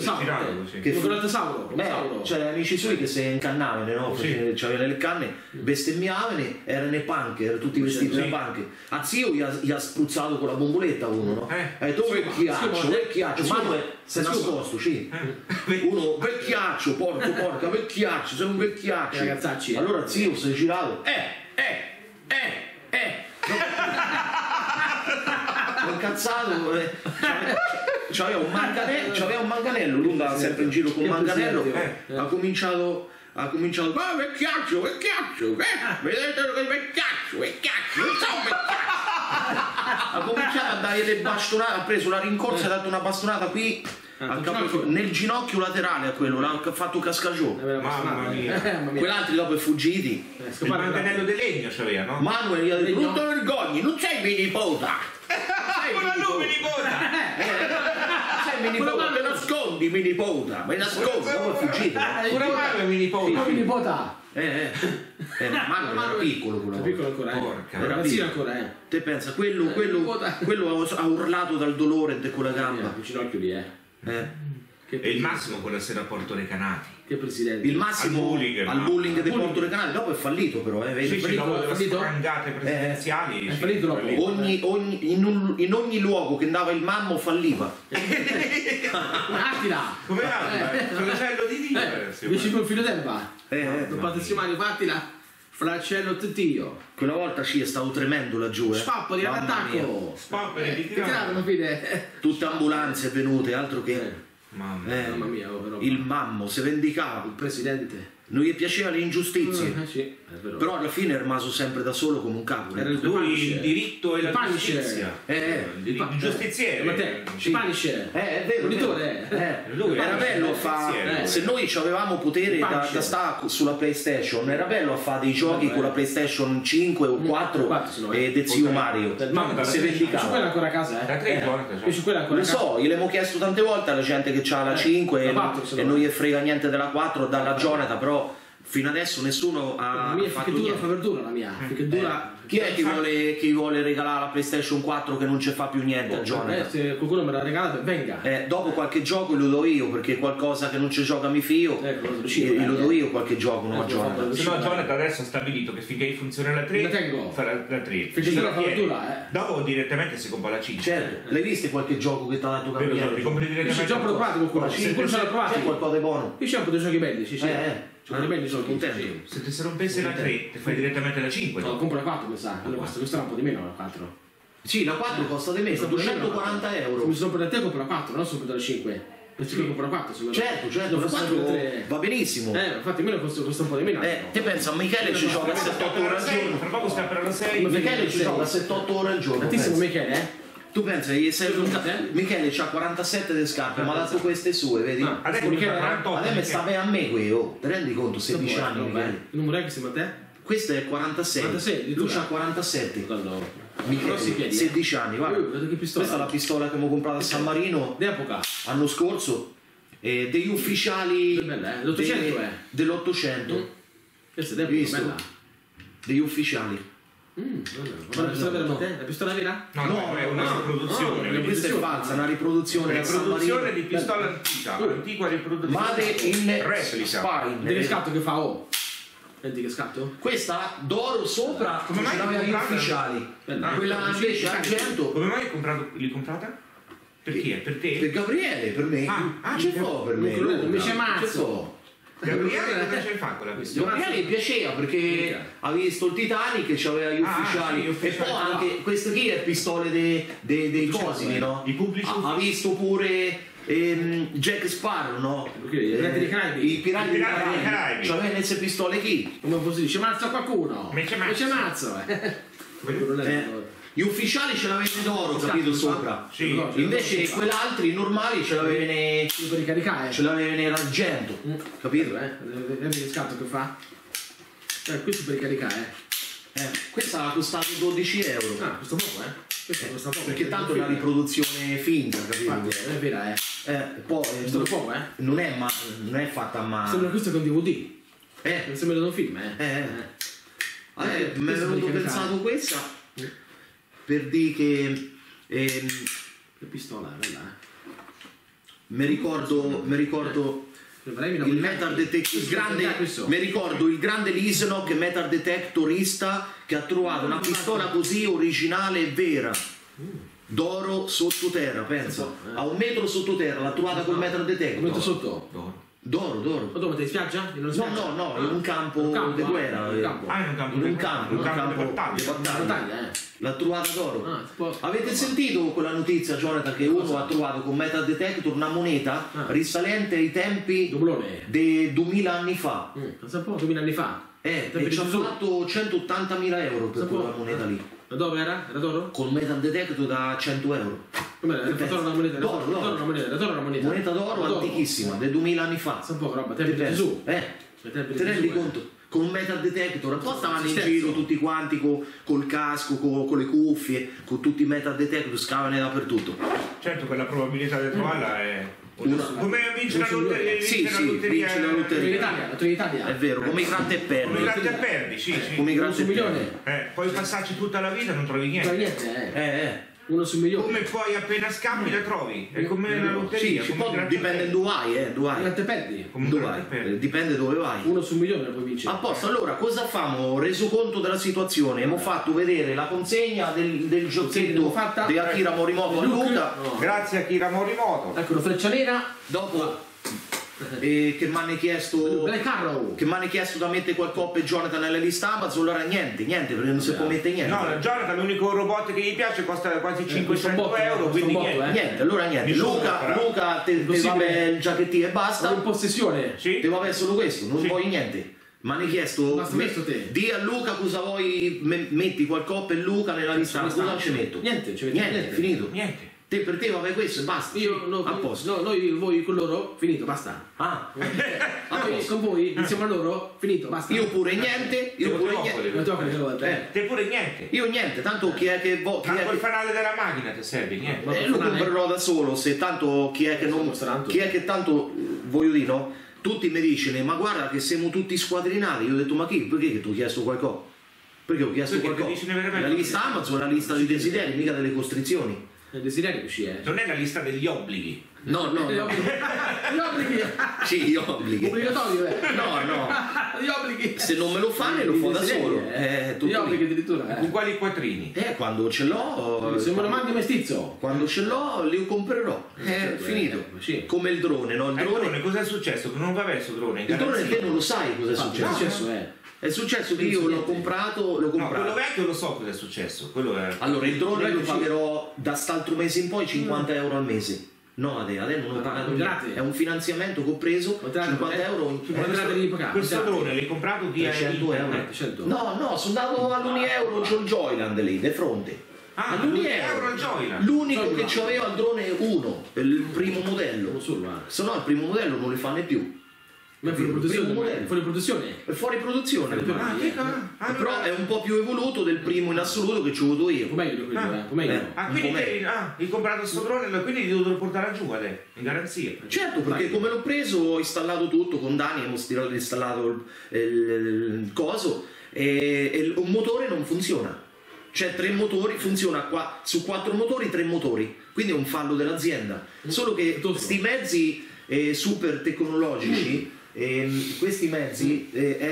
C'era gli amici suoi che si incannavano, no? C'avevano le canne, bestemmiavano, erano nei punk, erano tutti vestiti da punk. A zio gli ha spruzzato con la bomboletta uno, no? Ha detto vecchiaccio. Manuel si è nascosto, sì. Uno vecchiaccio, porca vecchiaccio, sei un vecchiaccio. Ragazzacci. Allora zio si è girato. Incazzato, c'aveva un manganello, lui andava sempre in giro con un manganello, ha cominciato vecchiaccio, vedete che vecchiaccio, non so vecchiaccio. Ha cominciato a dargli le bastonate, ha preso la rincorsa e ha dato una bastonata qui nel ginocchio laterale a quello, l'ha fatto cascagiù. Mamma mia. Quell'altro dopo è fuggiti. Il manganello di legno c'aveva, no? Manuel gli ha detto non te vergogni, non sei mio nipote. Sei mio nipote, me nascondi mio nipote, me nascondi, dopo è fuggito. Pure Manuel è mio nipote. Mio nipote. Manuel era piccolo quello. Piccolo ancora, era piccolo ancora, Te pensa, quello ha urlato dal dolore di quella gamba. Il ginocchio lì, E il Massimo quella sera a Porto Recanati. Che presidente? Il Massimo al bullying di Porto Recanati, dopo è fallito però, vedi? Dopo delle sprangate presidenziali. È fallito dopo. In ogni luogo che andava il mammo falliva. Attila! Come fratello di Dio. Vicino il figlio d'Elba. Non patrizio Mario, fattila. Fratello Tio. Quella volta è stato tremendo laggiù. Spappoli all'attacco. Spappoli di tirarono, fine. Tutte ambulanze venute, altro che. Mamma mia, il mammo si vendicava. Il presidente. Non gli piaceva le ingiustizie. Sì, è vero. Però alla fine è rimasto sempre da solo come un capo. Era lui il diritto e la giustizia. Il giustiziere. Matteo, Punisher. È vero. Lui era bello a fare. Se noi avevamo potere da stare sulla PlayStation, era bello a fare dei giochi con la PlayStation 5 o 4 e del zio Mario. Si vendicava. Quella ancora a casa, Lo so, gliel'abbiamo chiesto tante volte alla gente che ha la 5 e non gli frega niente della 4 dalla Jonathan, però fino adesso nessuno ha fatto niente. Fa verdura la mia, perché dura. Chi è che vuole regalare la PlayStation 4 che non ci fa più niente a Jonathan? Se qualcuno me l'ha regalata, venga. Dopo qualche gioco lo do io, perché qualcosa che non ci gioca mi fio, lo do io qualche gioco, no a Jonathan. Se no Jonathan adesso ha stabilito che finché funziona la 3 farà la 3. Dopo direttamente si compra la 5. Certo, l'hai visto qualche gioco che ti ha dato Gabriele? Li compri direttamente. Già provato qualcuno, c'è qualcosa di buono. Io c'è un po' di giochi belli, sì. Sono belli, sono contento. Se ti se rompesse la 3, ti fai direttamente la 5. No, compro la 4, mi sa. Costerà un po' di meno la 4. Sì, la 4 costa di meno, 240 euro. Se mi sono preso la 3 compro la 4, non sono preso la 5. Perché io compro la 4. Certo, la 4 va benissimo. Infatti a me costa un po' di meno. Te pensa, Michele ci gioca 7-8 ore al giorno. Tra poco sta per la 6. Michele ci gioca 7-8 ore al giorno. Tantissimo Michele, Tu pensa, Michele c'ha 47 di scarpe, ma ha dato queste sue, vedi? Adesso Michele 48. Adesso mi sta a me quello. Ti rendi conto? 16 anni, Michele. Il numero è che siamo a te? Questo è 46. Lui c'ha 47. Michele, 16 anni, guarda. Questa è la pistola che abbiamo comprato a San Marino d'epoca l'anno scorso. Degli ufficiali dell'800. Questa è bella. Degli ufficiali. La pistola vera? No, è una riproduzione. Questa è falsa, una riproduzione. Riproduzione di pistola antica riproduzione. Made in replica. Vedi che scatto che fa? Senti che scatto? Questa d'oro sopra, come mai c'aveva gli ufficiali. Quella invece argento. Come mai l'hai comprata? Per chi è? Per te? Per Gabriele, per me. C'è per me. Invece mazzo. Gabriele cosa c'è fa con la pistola? Gabriele gli piaceva perché ha visto il Titanic e c'aveva gli ufficiali. E poi anche queste qui è pistole dei cosi, no? I pubblici. Ha visto pure Jack Sparrow, no? I pirati dei Caraibi. C'aveva queste pistole qui. Come si dice? Mazzo a qualcuno. Invece mazzo. Gli ufficiali ce l'avete d'oro, capito, sopra. Sì. Invece quell'altri normali ce l'avevano. Per ricaricare. Ce l'avevano in argento. Capito? Vedi che scatto che fa? Questo per ricaricare. Questa ha costato 12 euro. Ah, costa poco, Questo costa poco. Perché tanto è una riproduzione finta, capito? Infatti, è vera, Poi costa poco, non è fatta a mano. Sembra questo con DVD. Non sembra da un film, mi è venuto pensato questa per dire che che pistola è bella, mi ricordo il metal detector, mi ricordo il grande Lisnock metal detectorista che ha trovato una pistola così originale e vera d'oro sottoterra, pensa, a 1 metro sottoterra, l'ha trovata col metal detector. 1 metro sotto? D'oro. Ma dove, in spiaggia? No, in un campo di guerra. In un campo di battaglia. L'ha trovata d'oro. Avete sentito quella notizia, Jonathan, che uno ha trovato con metal detector una moneta risalente ai tempi dei 2000 anni fa? Pensa un po', 2000 anni fa? E ci ha fatto 180.000 euro per quella moneta lì. Da dove era? Era d'oro? Con metal detector da 100 euro. Com'era? Era una moneta? D'oro. Moneta d'oro antichissima, dei 2000 anni fa. Sa un po' roba, tempi di Gesù. Te rendi conto? Con un metal detector, poi stavano in giro tutti quanti col casco, con le cuffie, con tutti i metal detector, scavano dappertutto. Certo, quella probabilità di trovarla è... Come vince la lotteria? Sì, vince la lotteria. In Italia. È vero, come i gratta e perdi. Come i gratta e perdi, sì. Come i gratta e milione. Poi passarci tutta la vita non trovi niente. 1 su 1.000.000. Come poi appena scambi la trovi. È come la lotteria. Sì, poi dipende dove vai, Gratta e perdi. Dipende dove vai. 1 su 1.000.000 puoi vincere. A posto, allora cosa famo? Reso conto della situazione, abbiamo fatto vedere la consegna del giochetto di Akira Morimoto a Luca. Grazie a Akira Morimoto. Ecco, la freccia nera. Dopo che mi hanno chiesto da mettere quel coppe Jonathan nella lista Amazon, allora niente perché non si può mettere niente. No, Jonathan l'unico robot che gli piace costa quasi 500 euro, quindi niente. Allora niente. Luca te va bene il giacchettino e basta. In possessione. Te va bene solo questo, non voglio niente. Mi hanno chiesto di a Luca cosa vuoi, metti quel coppe Luca nella lista Amazon, cosa ci metto? Niente, finito. Niente. Per te va bene questo e basta. A posto. Voi con loro, finito, basta. Con voi, insieme a loro, finito, basta. Io pure niente. Te pure niente. Io niente, tanto chi è che tanto il fanale della macchina ti serve, niente. Lo comprerò da solo, se tanto chi è che tanto voglio dire, no? Tutti mi dicono, ma guarda che siamo tutti squadrinati. Io ho detto, ma chi? Perché che tu hai chiesto qualcosa? Perché ho chiesto qualcosa? La lista Amazon è la lista di desideri, mica delle costrizioni. Il desiderio così è. Non è la lista degli obblighi. No. Gli obblighi. Sì, gli obblighi. Obbligatorio, No. Gli obblighi. Se non me lo fanno lo fa da solo. Gli obblighi addirittura. Con quali quattrini? Quando ce l'ho. Se me lo mandi mestizzo. Quando ce l'ho li comprerò. Finito. Come il drone, no? Il drone cosa è successo? Non va verso il drone. Il drone te non lo sai cosa è successo. È successo che io l'ho comprato. No, quello vecchio lo so cosa è successo. Allora il drone lo pagherò da st'altro mese in poi 50 euro al mese. No, adesso non ho pagato niente. È un finanziamento che ho preso 50 euro. Questo drone l'hai comprato di 100 euro. No, sono andato all'1 c'ho il Joyland lì, di fronte. L'1 euro al Joyland. L'unico che c'aveva al drone 1, il primo modello. Se no il primo modello non li fanno più. Ma fuori produzione? È fuori produzione. Però è un po' più evoluto del primo in assoluto che ci ho avuto io. Un po' meglio quello, quindi hai comprato questo drone e quindi ti devo portare giù adesso, in garanzia. Certo, perché come l'ho preso ho installato tutto con Dani, abbiamo installato il coso e un motore non funziona. Cioè 3 motori, funziona qua su 4 motori 3 motori, quindi è un fallo dell'azienda. Solo che questi mezzi super tecnologici, questi mezzi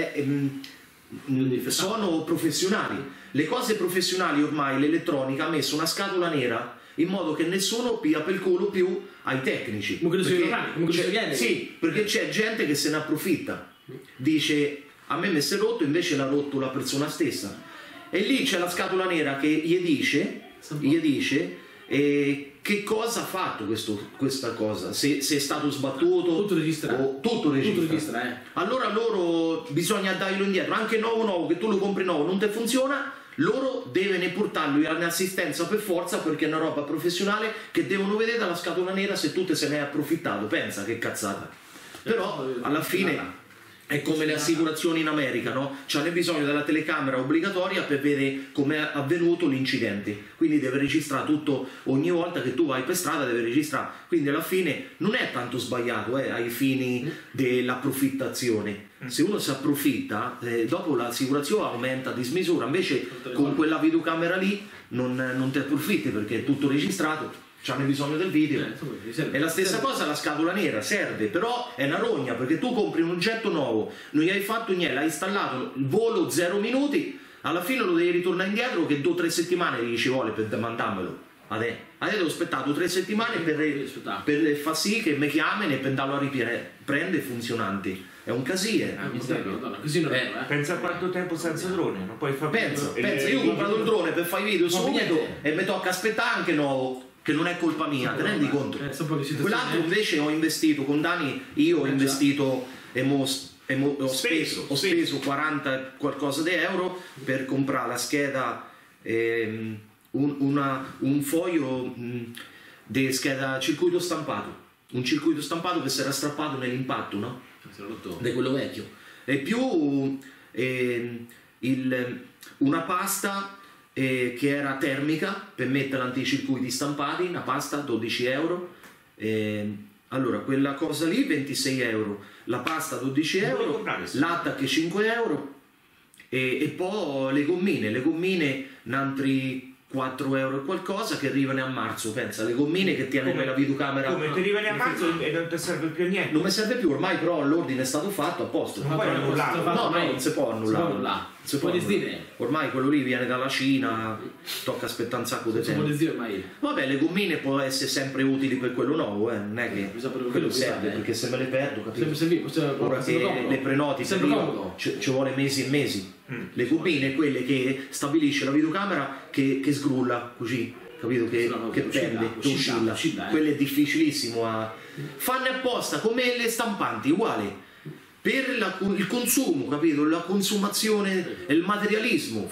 sono professionali. Le cose professionali ormai l'elettronica ha messo una scatola nera in modo che nessuno pia per il culo più ai tecnici. Sì, perché c'è gente che se ne approfitta, dice a me mi si è rotto, invece l'ha rotto la persona stessa, e lì c'è la scatola nera che gli dice che cosa ha fatto questa cosa, se è stato sbattuto, tutto registra. Tutto registra. Allora loro bisogna darglielo indietro, anche nuovo che tu lo compri nuovo non ti funziona, loro devono portarlo in assistenza per forza perché è una roba professionale che devono vedere dalla scatola nera se tu te se ne hai approfittato. Pensa che cazzata. Però alla fine è come le assicurazioni in America, no? C'hanno bisogno della telecamera obbligatoria per vedere come è avvenuto l'incidente, quindi deve registrare tutto, ogni volta che tu vai per strada deve registrare, quindi alla fine non è tanto sbagliato ai fini dell'approfittazione. Se uno si approfitta, dopo l'assicurazione aumenta di smisura, invece con quella videocamera lì non ti approfitti perché è tutto registrato. C'hanno bisogno del video. È la stessa cosa la scatola nera, serve, però è una rogna perché tu compri un oggetto nuovo, non gli hai fatto niente, l'hai installato, il volo 0 minuti, alla fine lo devi ritornare indietro che 2 o 3 settimane gli ci vuole per mandarmelo. Adesso ho aspettato 3 settimane per far sì che mi chiamino e per andarlo a riprendere funzionanti. È un casino. Pensa a quanto tempo senza drone, non puoi fare. Pensa, io ho comprato il drone per fare i video subito e mi tocca aspettare anche nuovo. Che non è colpa mia, te rendi conto? Quell'altro invece ho investito con Dani, io ho investito ho speso 40 qualcosa di euro per comprare la scheda, un foglio di scheda circuito stampato, un circuito stampato che si era strappato nell'impatto, no? Di quello vecchio, e più una pasta che era termica per mettere anticircuiti stampati, una pasta 12 euro. Allora quella cosa lì 26 euro, la pasta 12 euro, l'attacco 5 euro e poi le gommine altri 4 euro e qualcosa che arrivano a marzo. Pensa, le gommine che tiene quella videocamera. Come ti arrivano a marzo e non ti serve più niente? Non mi serve più ormai, però l'ordine è stato fatto a posto. Non puoi annullarlo. No, non si può annullare. Ormai quello lì viene dalla Cina, tocca aspettare un sacco di tempo. Vabbè, le gommine possono essere sempre utili per quello nuovo, non è che quello serve, perché se me le perdo, capito? Ora che le prenoti ci vuole mesi e mesi. Le gommine, quelle che stabilisce la videocamera che sgrulla così, capito? Che pende, che oscilla. Quello è difficilissimo fanno apposta come le stampanti, uguale. Per il consumo, capito? La consumazione e il materialismo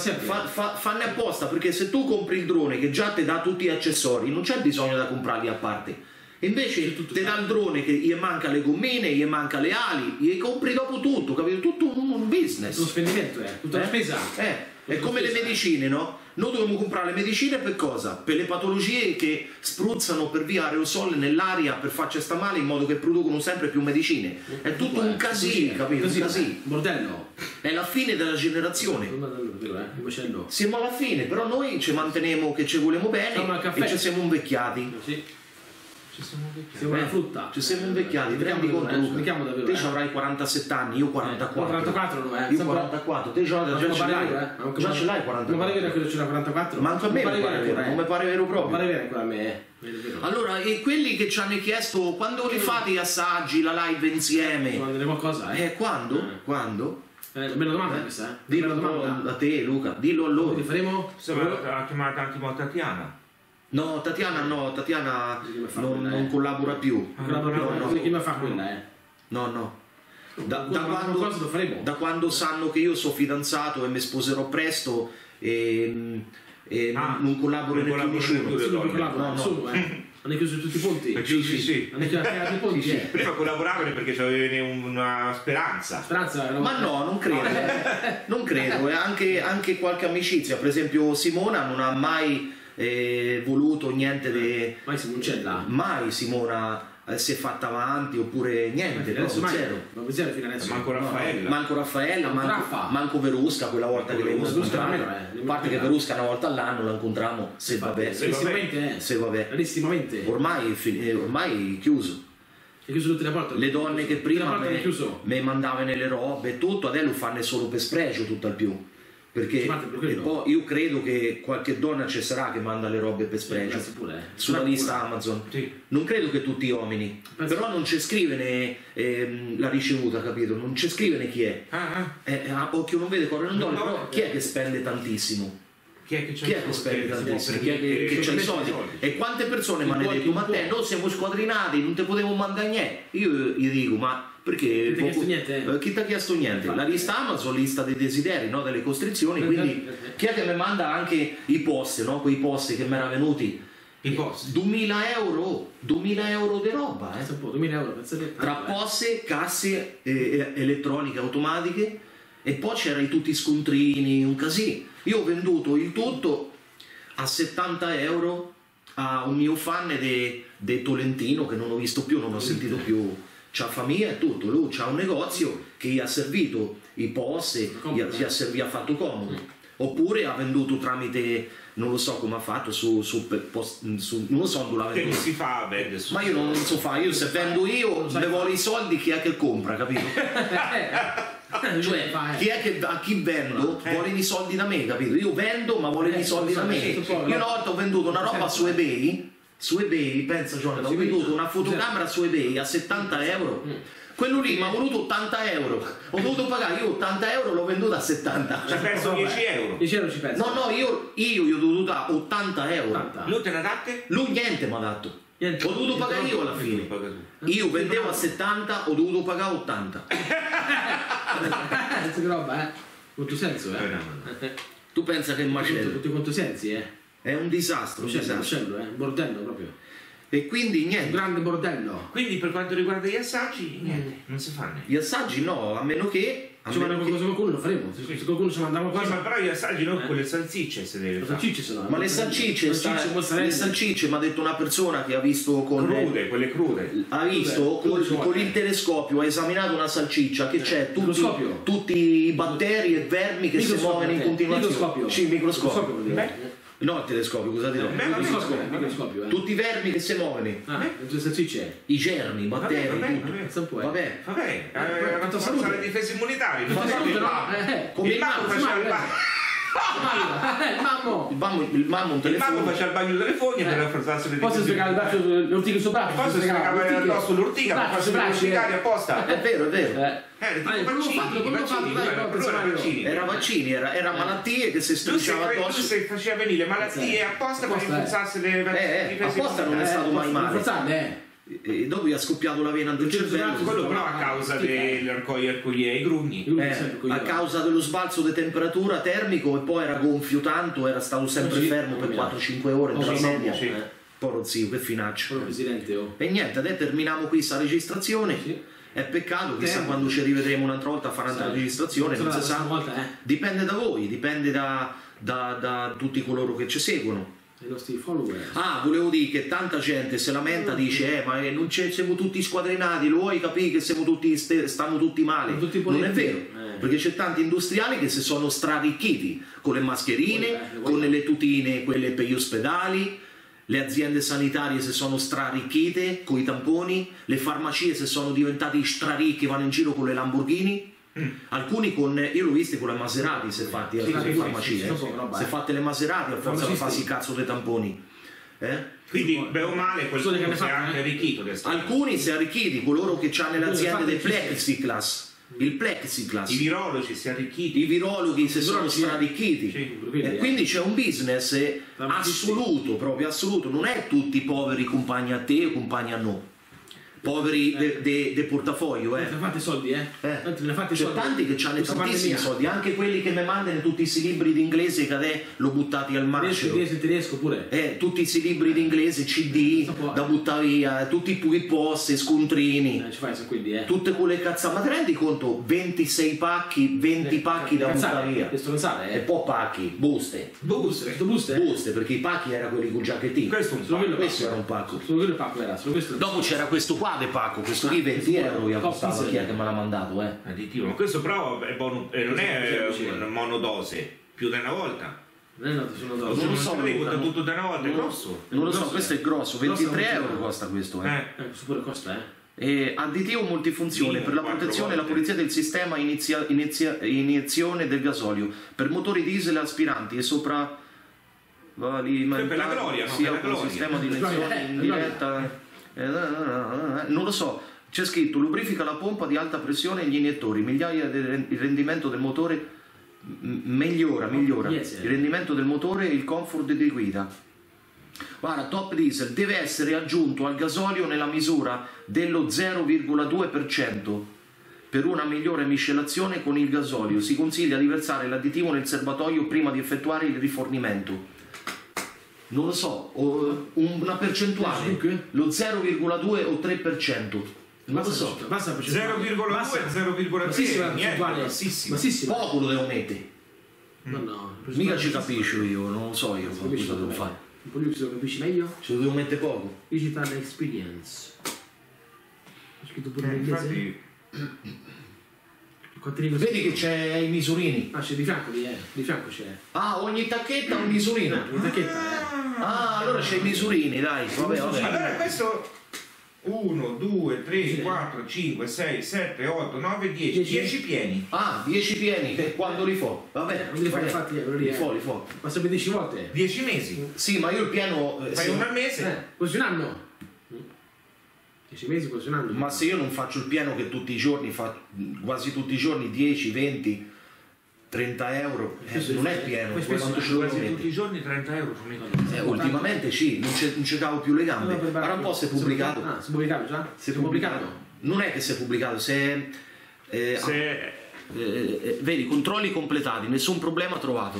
fanno apposta, perché se tu compri il drone che già ti dà tutti gli accessori non c'è bisogno da comprarli a parte, e invece ti dà il drone che gli manca le gommine, gli manca le ali, gli compri dopo tutto, capito? Tutto un business, lo spendimento tutta la spesa, è come le medicine, no? Noi dobbiamo comprare le medicine per cosa? Per le patologie che spruzzano per via aerosol nell'aria per farci sta male, in modo che producono sempre più medicine. È tutto un casino, capito? Un casino. Bordello. È la fine della generazione. Siamo alla fine, però noi ci manteniamo che ci vogliamo bene e ci siamo invecchiati. Siamo una frutta. Ci siamo invecchiati, ti rendi conto, Luca? Te avrai 47 anni, io 44. 44 non è. Io 44, te già ce l'hai. Già ce l'hai 44. Non pare vero che ce l'ha 44. Manco a me non mi pare vero proprio. Non pare vero ancora a me. Allora, e quelli che ci hanno chiesto quando rifate gli assaggi, la live insieme? Quando qualcosa, quando? Quando? Bella domanda questa, Dillo a te, Luca, dillo a loro. Faremo? Ha chiamato anche Tatiana. No, Tatiana non collabora più. Chi mi fa quella, No. Da quando sanno che io sono fidanzato e mi sposerò presto non collaboro più nessuno. No. Hanno chiuso tutti i ponti? Sì. Hanno chiuso i ponti? Sì. Prima collaboravano perché c'avevi una speranza. Ma no, non credo. Non credo. Anche qualche amicizia. Per esempio Simona non ha mai voluto niente di... Mai Simona c'è là? Mai Simona si è fatta avanti oppure niente, manco Raffaella, manco Verusca quella volta che l'abbiamo incontrato. A parte che Verusca una volta all'anno la incontriamo, se vabbè. Ormai chiuso. Le donne che prima mi mandavano le robe e tutto, adesso lo fanno solo per spregio tutt'al più. Perché e poi io credo che qualche donna ci sarà che manda le robe per spregio sulla lista Amazon. Non credo che tutti uomini, però non ci scrive la ricevuta, capito? Non ci scrive chi è. A occhio non vede, cuore non dona, però chi è che spende tantissimo? Chi è che spende tantissimo? Chi è che c'ha i soldi? E quante persone mi hanno detto, Matteo, noi siamo squadrinati, non ti potevo mandare niente. Io gli dico, ma perché chi ti ha chiesto niente? La lista Amazon, lista dei desideri, no? Delle costrizioni, quindi chi è che mi manda anche i post, no? Quei post che mi erano venuti? I post? 2000 euro di roba, 2000 euro, tra poste, casse elettroniche automatiche, e poi c'erano tutti i scontrini, un casino. Io ho venduto il tutto a 70 euro a un mio fan de Tolentino che non ho visto più, non ho sentito più. C'ha famiglia e tutto, lui c'ha un negozio che gli ha servito i post, gli ha fatto comodo. Oppure ha venduto tramite, non lo so come ha fatto, non lo so dove l'ha venduto. Che si fa, ma io non so fare, io se vendo io, ne vuole i soldi, chi è che compra, capito? Cioè, a chi vendo vuole i soldi da me, capito? Io vendo ma vuole i soldi da me. Io una volta ho venduto una roba su eBay, pensa Giovanni, ho venduto una fotocamera su eBay a 70 euro. Quello lì mi ha voluto 80 euro, ho dovuto pagare, io 80 euro l'ho venduta a 70. Ci ha perso 10 euro. 10 euro ci penso. No, io gli ho dovuto dare 80 euro. Lui te ne ha date? Lui niente mi ha dato. Ho dovuto pagare io alla fine. Io vendevo a 70, ho dovuto pagare 80. Che roba, Molto senso, Tu pensa che è macello? Tutti quanto sensi, È un disastro, un bordello proprio. E quindi niente. Un grande bordello. Quindi per quanto riguarda gli assaggi, niente, non si fa niente. Gli assaggi no, a meno che. Ci manda qualcosa, qualcuno lo faremo. Se qualcuno ci manda qualcosa. Ma però gli assaggi non con le salsicce se deve fare. Ma le salsicce, mi ha detto una persona che ha visto con. Crude, quelle crude. Ha visto con il telescopio, ha esaminato una salsiccia che c'è tutti i batteri e vermi che si muovono in continuazione. Sì, microscopio. No, il telescopio, scusate, no. Microscopio. Tutti i vermi che si muovono. Le salsicce. I germi, i batteri. Vabbè. Quanto salute le difese immunitarie. Come il mammo faceva il mammo faceva il bagno delle fogne per rafforzarsi le difese. Posso spiegare il braccio, l'ortiche sul braccio? Posso spiegare addosso l'ortica per farsi le urticari apposta? È vero. Era vaccini, era malattie che si strisciava addosso. Se faceva venire le malattie apposta per rinforzarsi le difese. Apposta non è stato mai male. E dopo gli ha scoppiato la vena del cervello. Quello però a causa dell'arcoglio e i grugni. A causa dello sbalzo di temperatura termico, e poi era gonfio tanto, era stato sempre fermo per 4-5 ore nella sedia. Poro zio, che finaccio. E niente, adesso terminiamo qui sta registrazione. È peccato, chissà quando ci rivedremo un'altra volta a fare un'altra registrazione, non si sa. Dipende da voi, dipende da tutti coloro che ci seguono. I nostri follower. Volevo dire che tanta gente se lamenta, dice ma non siamo tutti squadrinati, lo vuoi capire che siamo tutti stiamo tutti male? Non è vero, perché c'è tanti industriali che si sono straricchiti con le mascherine, con le tutine, quelle per gli ospedali. Le aziende sanitarie si sono straricchite con i tamponi, le farmacie si sono diventati straricchi, vanno in giro con le Lamborghini. Alcuni io l'ho visto con le Maserati, si è fatti le farmacie, si è fatte le Maserati a forza di farsi il cazzo dei tamponi. Quindi beh o male qualcuno si è anche arricchito. Alcuni si è arricchiti, coloro che hanno le aziende del plexiglass. Il plexiglass. I virologi si arricchiti. I virologhi si sono straricchiti. E quindi c'è un business assoluto, proprio assoluto. Non è tutti poveri compagni a te o compagni a noi. Poveri de portafoglio, Ne fate soldi, C'è tanti che hanno tantissimi soldi, anche quelli che mi mandano tutti questi libri d'inglese che adesso l'ho buttati al macero. Tedesco pure. Tutti questi libri d'inglese, CD da buttare via, tutti i post, scontrini. Ci fai quindi, tutte quelle cazzate. Ma ti rendi conto? 26 pacchi, 20 pacchi da buttare via. E poi pacchi, buste, perché i pacchi erano quelli con giacchettini. Questo era un pacco. Solo quello pacco era. Dopo c'era questo qua de pacco, questo qui 20 euro gli ha costato chi è che me l'ha mandato, Additivo, ma questo però è non è una monodose, più di una volta. Non lo so, tutto da una volta, è grosso. Non lo so, questo è grosso, 23 euro costa questo, Questo pure costa, Additivo multifunzione per la protezione e la pulizia del sistema iniezione del gasolio per motori diesel e aspiranti e sopra per la gloria, sia per il sistema di iniezione indiretta. Non lo so, c'è scritto lubrifica la pompa di alta pressione e gli iniettori, migliaia il rendimento del motore migliora il rendimento del motore e il comfort di guida. Guarda, top diesel deve essere aggiunto al gasolio nella misura dello 0,2% per una migliore miscelazione con il gasolio. Si consiglia di versare l'additivo nel serbatoio prima di effettuare il rifornimento. Non lo so, una percentuale, lo 0,2 o 3%. Non lo so. 0,2, niente, bassissimo. Poco lo devo mettere. No, mica ci capisco io, non lo so io cosa devo fare. Un po' lo capisci meglio? Ce lo devo mettere poco. Digital Experience. Ho scritto pure in inglese. Vedi che c'è i misurini. Ah, c'è di fianco c'è. Ah, ogni tacchetta ha un misurino. Ogni tacchetta, Ah, allora c'è i misurini, dai. Vabbè. Allora questo 1, 2, 3, 4, 5, 6, 7, 8, 9, 10. 10 pieni. Ah, 10 pieni. E quando li fo? Vabbè. Non li fai infatti, li fo. Ma sempre 10 volte? 10 mesi. Sì, ma io il piano. Fai uno al mese? Quasi un anno. 10 mesi, quasi un anno. Ma se io non faccio il piano che tutti i giorni, quasi tutti i giorni 10, 20, 30 euro, non è pieno. Quanto ce lo metti? Tutti i giorni 30 euro ultimamente sì, non ci cavo più le gambe. Ora un po' si è pubblicato. Ah, si è pubblicato già? Si è pubblicato? Non è che si è pubblicato, vedi, controlli completati, nessun problema trovato.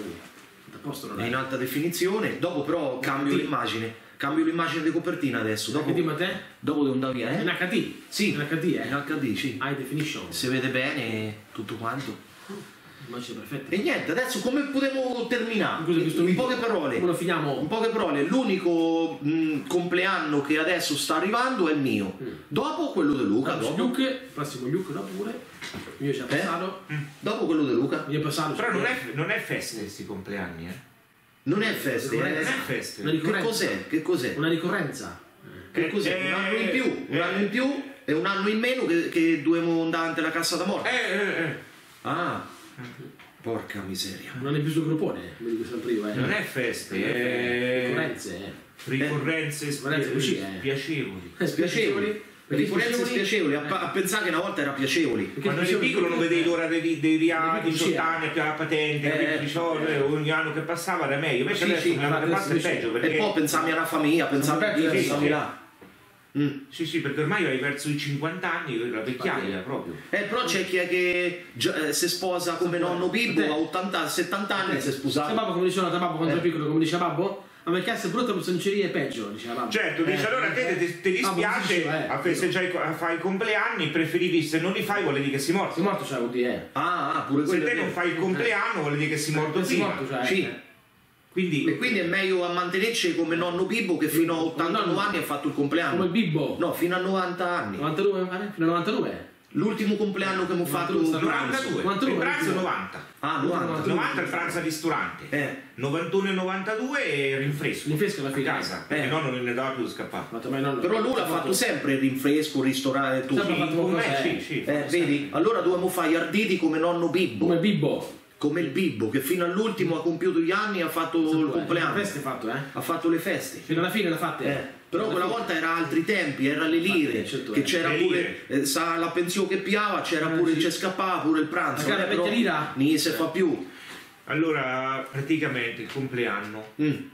È in alta definizione, dopo però cambio l'immagine. Cambio l'immagine di copertina adesso. Dopo devo andare via, In HD? Sì, in HD, in HD, sì. High definition. Si vede bene tutto quanto. Immagine perfetta. E niente, adesso come potremmo terminare? In poche parole. Come lo finiamo? In poche parole, l'unico compleanno che adesso sta arrivando è il mio. Dopo quello di Luca. Prossimo Luke dopo pure. Io ci ho passato. Dopo quello di Luca. Io ho passato. Però non è feste questi compleanni, Non è feste, non è feste. Che cos'è? Una ricorrenza. Che cos'è? Un anno in più, un anno in più e un anno in meno che dobbiamo andare ante la cassa da morte. Ah, porca miseria. Non è più sul gruppone, lo dico sempre io. Non è feste, è ricorrenze spiacevoli. Spiacevoli. Ricorrenze spiacevoli, a pensare che una volta era piacevoli. Quando eri piccolo non vedevi l'ora dei riadi, 18 anni, più la patente, ogni anno che passava era meglio. Invece adesso che passa è peggio. E poi pensavi alla famiglia, pensavi là. Sì, perché ormai hai verso i 50 anni, la vecchiaia proprio. Però c'è chi è che si sposa come nonno Bibbo a 80, 70 anni si è sposato. Babbo, come diceva Babbo quando ero piccolo, come diceva Babbo? Ma perché se brutta personceria è peggio, diceva Babbo. Certo, dice allora te dispiace a festeggiare, a fare i compleanni, preferivi se non li fai vuole dire che sei morto. Sei morto, cioè vuol dire. Pure se te non fai il compleanno vuole dire che sei morto prima. Sì. E quindi è meglio a mantenerci come nonno Bibbo che fino a 89 anni ha fatto il compleanno. Come il Bibbo? No, fino a 90 anni. 92, fino a 92? L'ultimo compleanno che abbiamo fatto 92, il pranzo 90. Ah, 90 il pranzo al ristorante. 91 e 92 e rinfresco. Rinfresco alla fine. Casa. Perché nonno non ne dava più scappare. Però lui l'ha fatto sempre il rinfresco, il ristorante, tutto. Sì. Vedi? Allora dobbiamo fare gli arditi come nonno Bibbo. Come Bibbo. Come il Bibbo che fino all'ultimo ha compiuto gli anni e ha fatto il compleanno. Le feste fatto, Ha fatto le feste. Fino alla fine l'ha fatte. Però quella volta era altri tempi, era le lire, che c'era pure la pensione che piava, c'era pure, ci scappava pure il pranzo. Però lira non si fa più. Allora praticamente il compleanno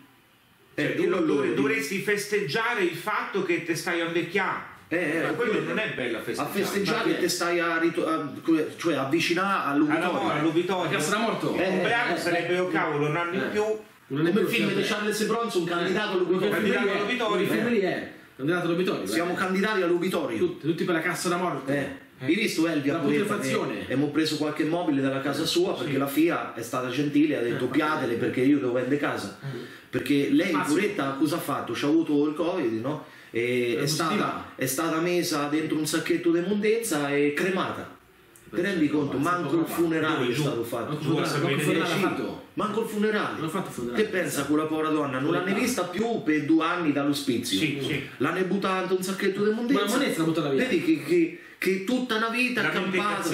dovresti festeggiare il fatto che te stai a invecchiare. Quello non è bella festeggiare. A festeggiare te stai cioè avvicinare all'ubitorio. Perché sarà morto. Il compleanno sarebbe un cavolo, un anno in più. Come il film di Charles Bronson, candidato all'ubitorio. Candidato all'ubitorio. Siamo candidati all'ubitorio. Tutti per la cassa da morte. Hai visto Elvia? Abbiamo preso qualche mobile dalla casa sua perché la FIA è stata gentile, ha detto piatele perché io devo vendere casa. Perché lei, puretta, cosa ha fatto? Ci ha avuto il Covid, no? E è stata messa dentro un sacchetto di immondezza e cremata. Ti rendi conto? Manco il funerale è stato fatto. Manco il funerale. Che pensa quella povera donna? Non l'hanno vista più per 2 anni dall'ospizio. L'hanno buttata in un sacchetto di immondezza. Vedi che tutta una vita è campata.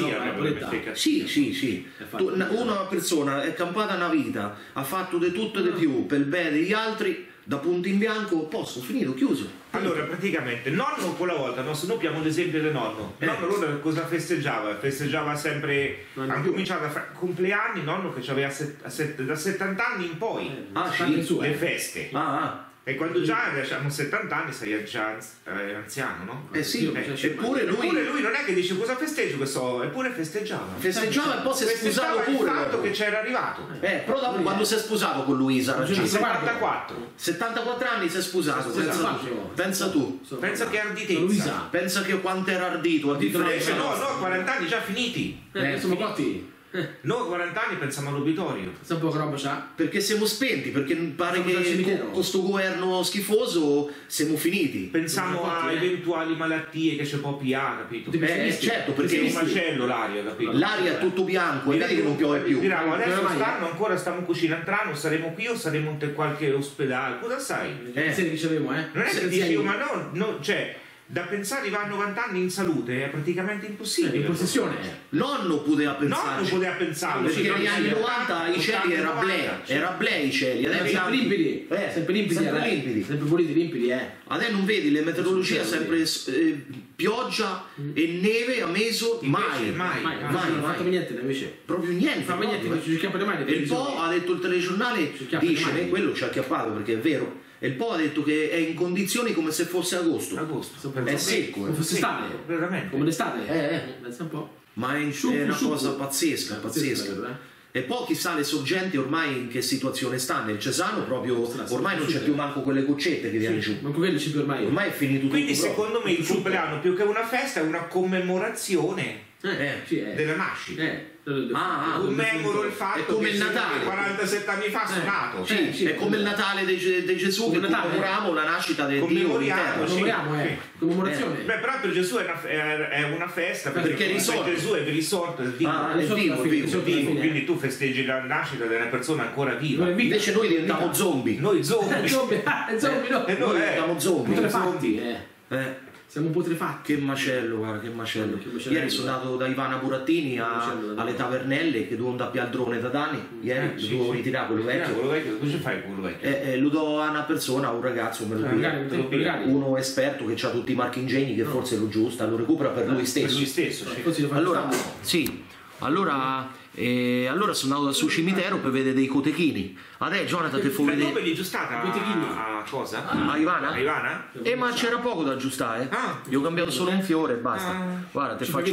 Sì. Una persona è campata una vita, ha fatto di tutto e di più per il bene degli altri. da punto in bianco, posto, finito, chiuso. Allora, praticamente, nonno quella volta, no, se noi abbiamo l'esempio del nonno, nonno allora cosa festeggiava? Festeggiava sempre, ha cominciato a fare compleanni, nonno che aveva da 70 anni in poi, le feste. E quando già abbiamo 70 anni sei già anziano, no? Sì, eppure lui non è che dice cosa festeggio questo, eppure festeggiava e poi si è sposato pure. Il fatto che c'era arrivato. Però dopo quando si è sposato con Luisa, 74 anni si è sposato, pensa tu. Pensa che arditezza. Pensa che quanto era ardito, a differenza. No, 40 anni già finiti. Siamo cotti. Noi 40 anni pensiamo all'obitorio. Sa poca roba c'ha? Perché siamo spenti, perché pare che con questo governo schifoso siamo finiti. Pensiamo a eventuali malattie che c'è può pigliare, capito? Certo, perché è un macello l'aria, capito? L'aria è tutto bianco e vedi che non piove più. Diciamo, adesso ancora stiamo cucinando, saremo qui o saremo in qualche ospedale? Cosa sai? Che c'avevo, Non è che dici, ma no, cioè da pensare di va a 90 anni in salute è praticamente impossibile. In possessione. Nonno poteva pensare. Perché negli anni 90 i cieli era blei i cieli. Sempre limpidi. Sempre limpidi. Adesso non vedi, le meteorologie sempre pioggia e neve a meso, mai. Non ha fatto niente invece. Proprio niente. E il Po ha detto il telegiornale, dice, quello ci ha acchiappato perché è vero. E il Po ha detto che è in condizioni come se fosse agosto. È secco. Come fosse estate. Veramente. Come l'estate. Pensa un po'. Ma è una cosa pazzesca. E poi chissà le sorgenti ormai in che situazione sta. Nel Cesano proprio ormai non c'è più manco quelle goccette che viene giù. Manco quello c'è più ormai. Ormai è finito tutto. Quindi secondo me il compleanno più che una festa è una commemorazione della nascita. Commemoro il fatto che il Natale 47 anni fa sono nato. È come il Natale di Gesù, che commemoriamo la nascita di Dio in terra. Commemorazione. Però per Gesù è una festa perché Gesù è risorto, è vivo. Quindi tu festeggi la nascita della persona ancora viva. Invece noi diventiamo zombie. Noi zombie. Diventiamo zombie. Siamo putrefatti. Che macello, guarda, che macello. Ieri sono andato da Ivana Burattini alle Tavernelle che devo andare al drone da Dani. Ieri devo ritirare quello vecchio. Cosa fai con quello vecchio? Lo do a una persona, a un ragazzo, me lo piglia. Uno esperto che ha tutti i marchi ingegni che forse lo giusta, lo recupera per lui stesso. Per lui stesso, Allora sono andato sul cimitero per vedere dei cotechini. Adesso Jonathan ti fu vedere. Dove gli aggiustata a cosa? A Ivana? Ma c'era poco da aggiustare. Io ho cambiato solo un fiore e basta. Guarda, ti faccio.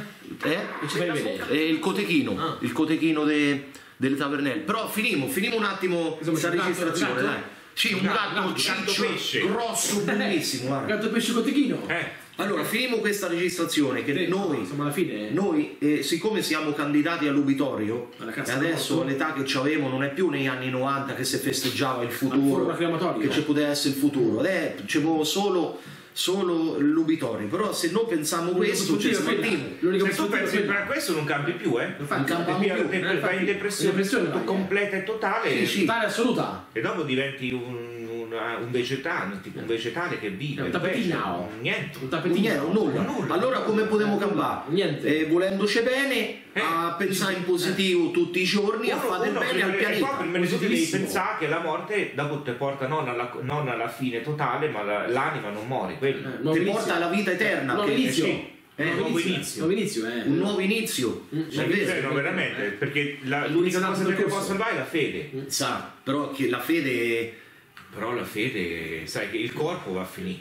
Il cotechino. Il cotechino delle Tavernelle. Però finimo un attimo questa registrazione, dai. Sì, un gatto ciccio grosso, bellissimo. Gatto pesce cotechino. Allora, finimo questa registrazione che noi siccome siamo candidati all'ubitorio e adesso l'età che avevamo non è più negli anni 90 che si festeggiava il futuro, che ci poteva essere il futuro, adesso c'avevo solo l'ubitorio, però se noi pensiamo questo ci smettiamo. Se tu pensi per questo non cambi più, non cambiamo più, vai in depressione completa e totale, totale assoluta, e dopo diventi un vegetale, tipo un vegetale che vive. Un tappettino. Niente. Un tappettino. Nulla. Allora come possiamo cambiare? Niente. Volendoci bene, a pensare in positivo tutti i giorni, a fare del bene al pianeta. E poi prima di tutto devi pensare che la morte dopo ti porta non alla fine totale, ma l'anima non muore. Ti porta alla vita eterna. Nuovo inizio. Un nuovo inizio. Veramente, perché l'unica cosa che può salvare è la fede. Però che la fede. Però la fede, sai che il corpo va a finire.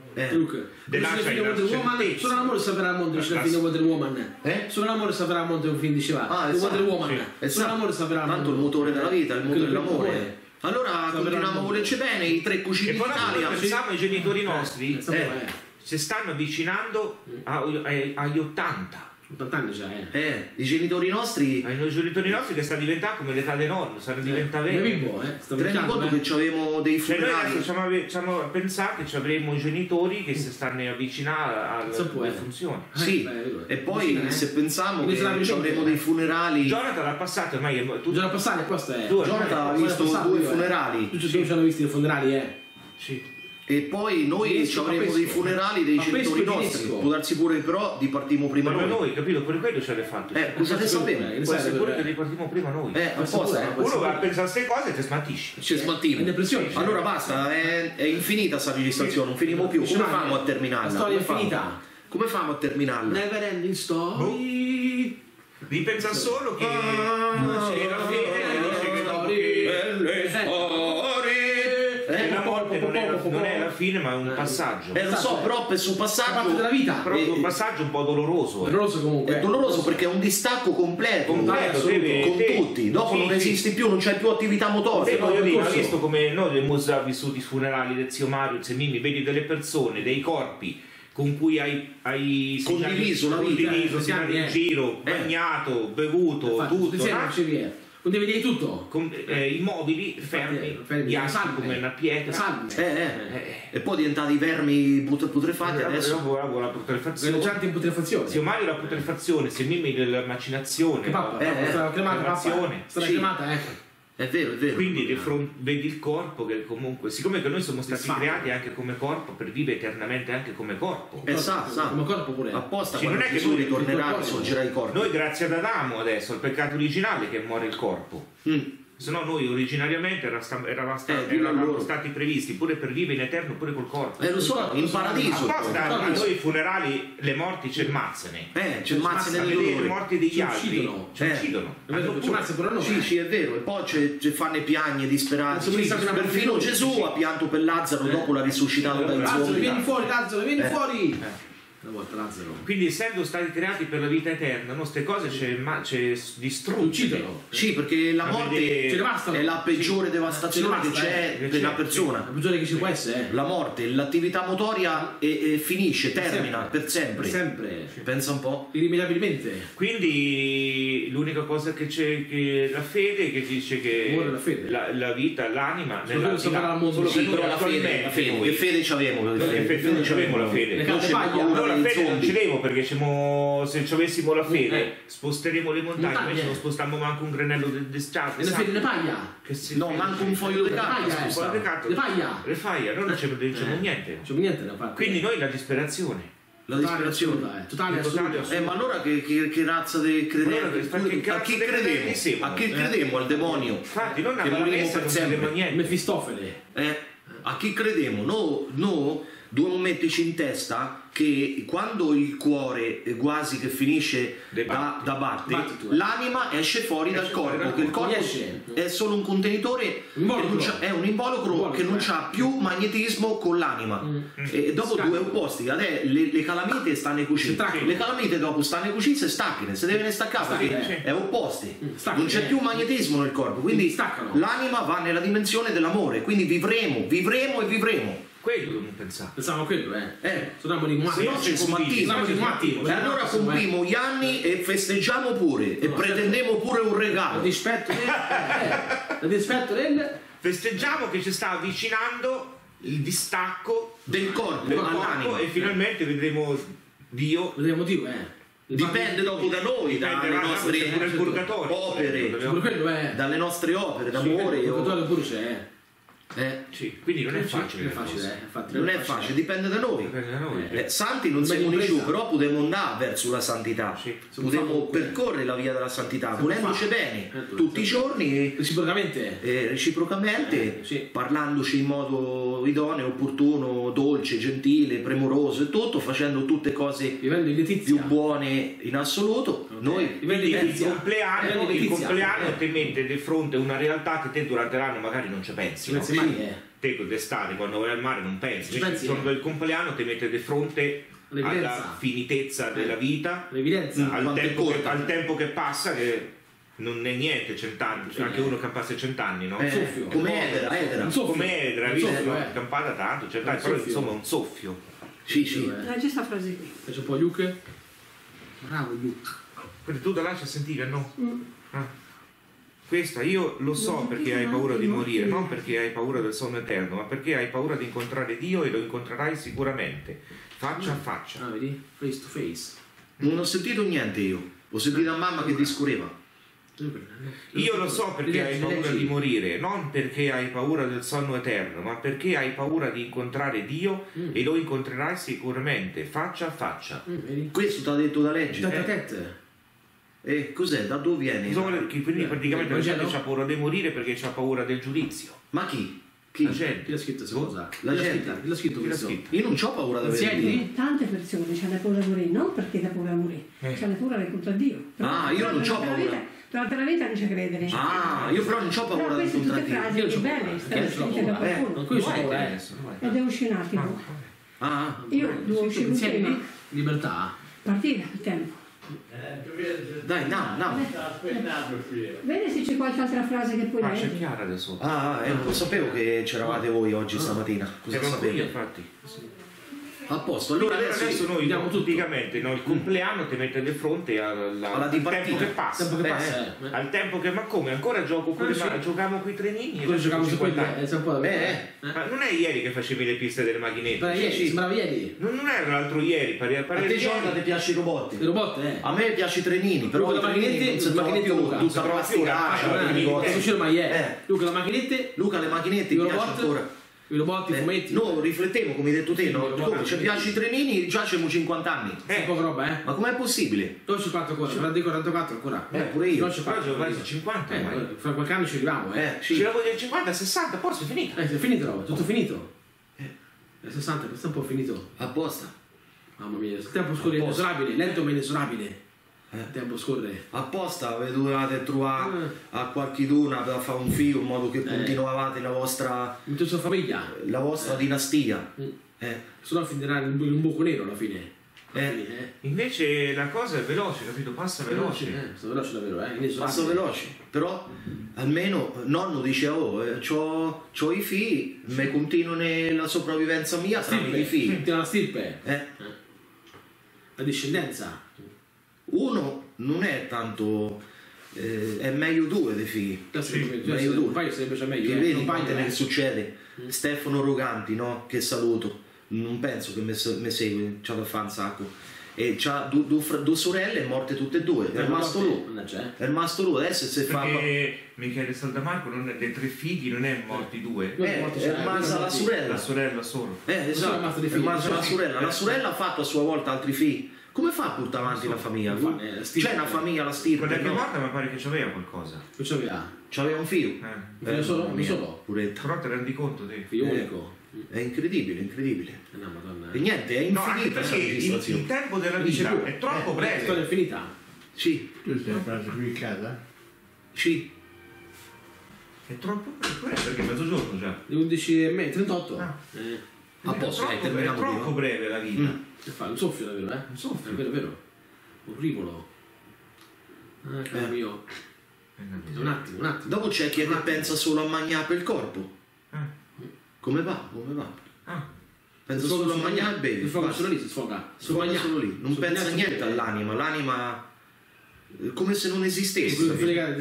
Solo l'amore saprà al mondo dice la fine Wonder Woman. Solo l'amore saprà al mondo un film diceva. Wonder Woman. Solo l'amore saprà al mondo. Tanto il motore della vita, il motore dell'amore. Allora continuiamo a volerci bene, i tre cucini d'Italia. Pensiamo ai genitori nostri si stanno avvicinando agli 80. 80 anni già, i genitori nostri. I genitori nostri che sta diventando come l'età dei nonni, stanno diventando veri. Ti rendi conto che avevamo dei funerali? Noi ci a pensare che avremo i genitori che si stanno avvicinando alle funzioni. Sì, e poi se pensiamo che avremo dei funerali. Jonathan l'ha passato ormai. Jonathan passato apposta Jonathan ha visto 2 funerali. Tutti ci hanno visto i funerali, Sì. E poi noi ci avremo dei funerali dei genitori nostri. Può darsi pure però dipartimo prima noi, capito? Per quello ce l'hai fatto. Cosa ne sappiamo? Può essere pure che ripartiamo prima noi. Apposta. Uno va a pensare a queste cose e ti smantisci. Ci smantiamo. Allora basta, è infinita sta registrazione, non finimo più. Come famo a terminarla? La storia è finita. Come famo a terminarla? Never ending story. Devi pensare solo che c'è la la morte non è la fine, ma è un passaggio. Lo so, però per un passaggio della vita. Però è un passaggio un po' doloroso. Doloroso comunque. È doloroso perché è un distacco completo con tutti. Dopo non esisti più, non c'è più attività motoria. Hai visto come noi abbiamo vissuto i funerali del zio Mario, il zio Mimmi, vedi delle persone, dei corpi con cui hai condiviso la vita, in giro, bagnato, bevuto, tutto. Non devi dire tutto. Immobili fermi, bianchi come una pietra. E poi diventati vermi putrefatti adesso. Dopo la putrefazione. Velocemente in putrefazione. Zio Mario la putrefazione, zio Mimmi della macinazione. Stava cremata, È vero. Quindi vedi il corpo che comunque, siccome che noi siamo stati creati anche come corpo per vivere eternamente anche come corpo. Come corpo pure. Apposta quando Gesù ritornerà risorgerà il corpo. Noi grazie ad Adamo adesso, al peccato originale che muore il corpo. Se no noi originariamente eravamo stati previsti pure per vivere in eterno pure col corpo. Lo so, in paradiso. A noi i funerali, le morti c'è mazzane. C'è mazzane le morti degli altri. Ci uccidono. Sì, è vero. E poi ci fanno piagne disperati. Perfino Gesù ha pianto per Lazzaro dopo l'ha risuscitato dai zombie. Vieni fuori, Lazzaro, vieni fuori! Una volta Lazzaro. Quindi essendo stati creati per la vita eterna, queste cose c'è distruggono. Sì, perché la morte è la peggiore devastazione che c'è per la persona. La peggiore che ci può essere. La morte, l'attività motoria finisce, termina per sempre. Pensa un po'. Irrimediabilmente. Quindi l'unica cosa che c'è che la fede che dice che la vita, l'anima nella solo che noi la fede. Che fede ci avevamo? La fede. La fede non ci devo perché se ci avessimo la fede sposteremo le montagne, invece non spostammo manco un granello di strada. E la fede ne paglia? No, manco un foglio di carta. Le paglia. Non c'è niente. Quindi noi la disperazione. La disperazione totale assoluta. Ma allora che razza di credenti? A chi credemo? A chi credemo? Al demonio? Infatti non che morimo per sempre. Mefistofele. A chi credemo? No, dobbiamo metterci in testa che quando il cuore quasi che finisce da battere, l'anima esce fuori dal corpo, che il corpo è solo un contenitore, è un involucro che non ha più magnetismo con l'anima. E dopo due opposti, le calamite stanno cucite, le calamite dopo stanno cucite e staccano, se devono staccare perché è opposti, non c'è più magnetismo nel corpo, quindi l'anima va nella dimensione dell'amore, quindi vivremo. Quello non pensavo. Pensavamo a quello, Sono rimasti. E allora compimmo gli anni e festeggiamo pure e pretendemo pure un regalo. Rispetto del festeggiamo che ci sta avvicinando il distacco del corpo all'anima e finalmente vedremo Dio. Dipende dopo da noi, dalle nostre opere, dalle nostre opere d'amore. Pure c'è. Sì, quindi non è facile. Non è facile, dipende da noi. Santi non siamo né giù, però potremmo andare verso la santità. Potremmo percorrere la via della santità, volendoci bene tutti i giorni, reciprocamente, parlandoci in modo idoneo, opportuno, dolce, gentile, premuroso e tutto, facendo tutte cose più buone in assoluto. Noi il compleanno ti mette di fronte a una realtà che te durante l'anno magari non ci pensi. Te d'estate quando vai al mare non pensi, il giorno del compleanno ti mette di fronte alla finitezza della vita, al tempo che passa, che non è niente 100 anni, c'è anche uno che passa 100 anni, no? Come Edera, campata tanto, 100 anni, però insomma è un soffio. Sì. C'è sta frase qui. C'è un po' Luke. Bravo Luke. Quindi tu la lasci sentire, no? Questa io lo so perché hai paura di morire, non perché hai paura del sonno eterno, ma perché hai paura di incontrare Dio e lo incontrerai sicuramente, faccia a faccia. Vedi? Face to face. Non ho sentito niente io, ho sentito a mamma che discorreva. Io lo so perché hai paura di morire, non perché hai paura del sonno eterno, ma perché hai paura di incontrare Dio e lo incontrerai sicuramente, faccia a faccia. Questo ti ha detto da leggere. Tete. E cos'è? Da dove viene? Quindi praticamente la gente ha paura di morire perché ha paura del giudizio. Ma chi? La gente. Chi l'ha scritto questa cosa? La gente. Chi l'ha scritto questo? Io non ho paura di avere. Tante persone hanno paura di morire, non perché da paura di morire, hanno paura di incontrare Dio. Io non ho paura. Durante la vita non ci credere. Io però non ho paura di queste incontrare tutte Dio. frasi belle, stanno scritte da qualcuno. Qui c'è paura, E devo uscire un attimo. Io devo uscire un attimo. Libertà. Partire il tempo. Dai, no. Vedi se c'è qualche altra frase che puoi Ma c'è leggere. Chiara adesso. Non lo sapevo che c'eravate voi oggi stamattina. Cosa Siamo qui, sapevo? infatti. A posto, allora adesso noi diamo tutto. praticamente il compleanno ti mette di fronte alla al dipartita. tempo che passa. Tempo che passa. Al tempo che, ma come? Ancora gioco con le sì. giochiamo con i trenini? Poi giocavamo su quelli, Ma un po' da non è ieri che facevi le piste delle macchinette? ieri, sembrava ieri. Non era l'altro ieri, A te Giorgia ti piace i robot? I robot, A me piace i trenini, però Luca i la trenini macchinette, non si trova macchinette più Luca. tutta plasticata. Luca la macchinette, Luca le macchinette i mi piace robot, ancora. i robot, i fumetti. No, riflettevo come hai detto te, no? Come ci piace i trenini, già c'è 50 anni. Poca roba, Ma com'è possibile? Non 50 ancora, fra dei 44 ancora. Pure io. Non c'è Però gioco quasi 50 ormai. fra qualche anno ci arriviamo, Sì. Ci lavori del 50 a 60, poi è finita. È finito, roba, tutto finito. 60, questo è un po' finito. Apposta. Mamma mia, il tempo scorre inesorabile, lento ma inesorabile. Il tempo scorre. Apposta vi dovevate trovare a qualchiduna per fare un figlio in modo che continuavate la vostra dinastia. Se no finirà in un buco nero alla fine. Invece la cosa è veloce, capito? Passa veloce. Sto veloce davvero, inesorabile. Passo veloce, però almeno nonno dice c'ho i figli, me continuo nella sopravvivenza mia tramite i figli. La stirpe. La discendenza. Uno non è tanto, è meglio due dei figli. Meglio due. Un paio sarebbe già meglio. Che vedi quante che succede? Stefano Roganti, no? Che saluto, non penso che mi segui, c'ha da fare un sacco. E c'ha due sorelle morte tutte e due, è rimasto lui. Adesso se fa. Perché Michele Saldamarco dei 3 figli non è morti 2. È rimasta la sorella. La sorella solo. Esatto, è rimasta la sorella. La sorella ha fatto a sua volta altri figli. Come fa a portare avanti la famiglia? C'è una famiglia, la stirpe. Quella che è morta mi pare che c'aveva qualcosa. Che c'aveva? C'aveva un figlio. Un solo? Puretta. Però te rendi conto te? Figlio unico. È incredibile. No, madonna. E niente, è No, anche infinita questa perché registrazione. il tempo della vita è troppo La breve. storia è finita. Sì, Tu stai preso qui in casa? sì. È troppo breve perché è mezzogiorno già. Le 11:38. A posto, È terminato troppo prima. breve la vita. Che fa? Un soffio davvero, Un soffio. È vero. Un rivolo. Caro mio. Un attimo. Dopo c'è chi che pensa solo a mangiare per il corpo. Come va? Pensa solo a mangiare e bere. Si sfoga basta. solo lì, si sfoga. Solo lì. Non pensa niente all'anima. L'anima come se non esistesse. Solo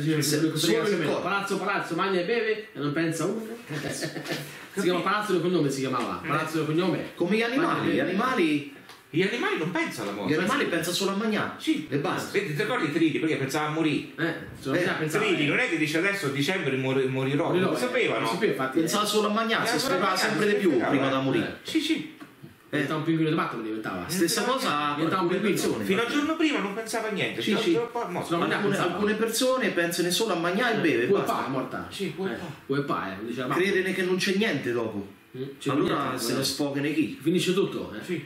il corpo. Palazzo, mangia e beve e non pensa uno. Si chiama Palazzo del cognome, si chiamava. Palazzo del cognome. Come gli animali. Gli animali non pensano alla Gli morte. animali pensano solo a mangiare. Sì, e basta. Vedi, ti ricordi i trilli perché pensava a morire? Trilli, non è che dice adesso a dicembre morirò. Non lo sapevano. Infatti. Pensava solo a mangiare, si spiegava sempre di più prima da morire. Sì. Diventava un pinguino di Batman, diventava. Stessa cosa diventava un pinguino. Fino al giorno prima non pensava a niente. Sì. Alcune persone pensano solo a mangiare e bere. Puepa è morta. Sì, Puepa, diceva Batman. Credono che non c'è niente dopo. Allora se la sfogano chi? Finisce tutto. Sì.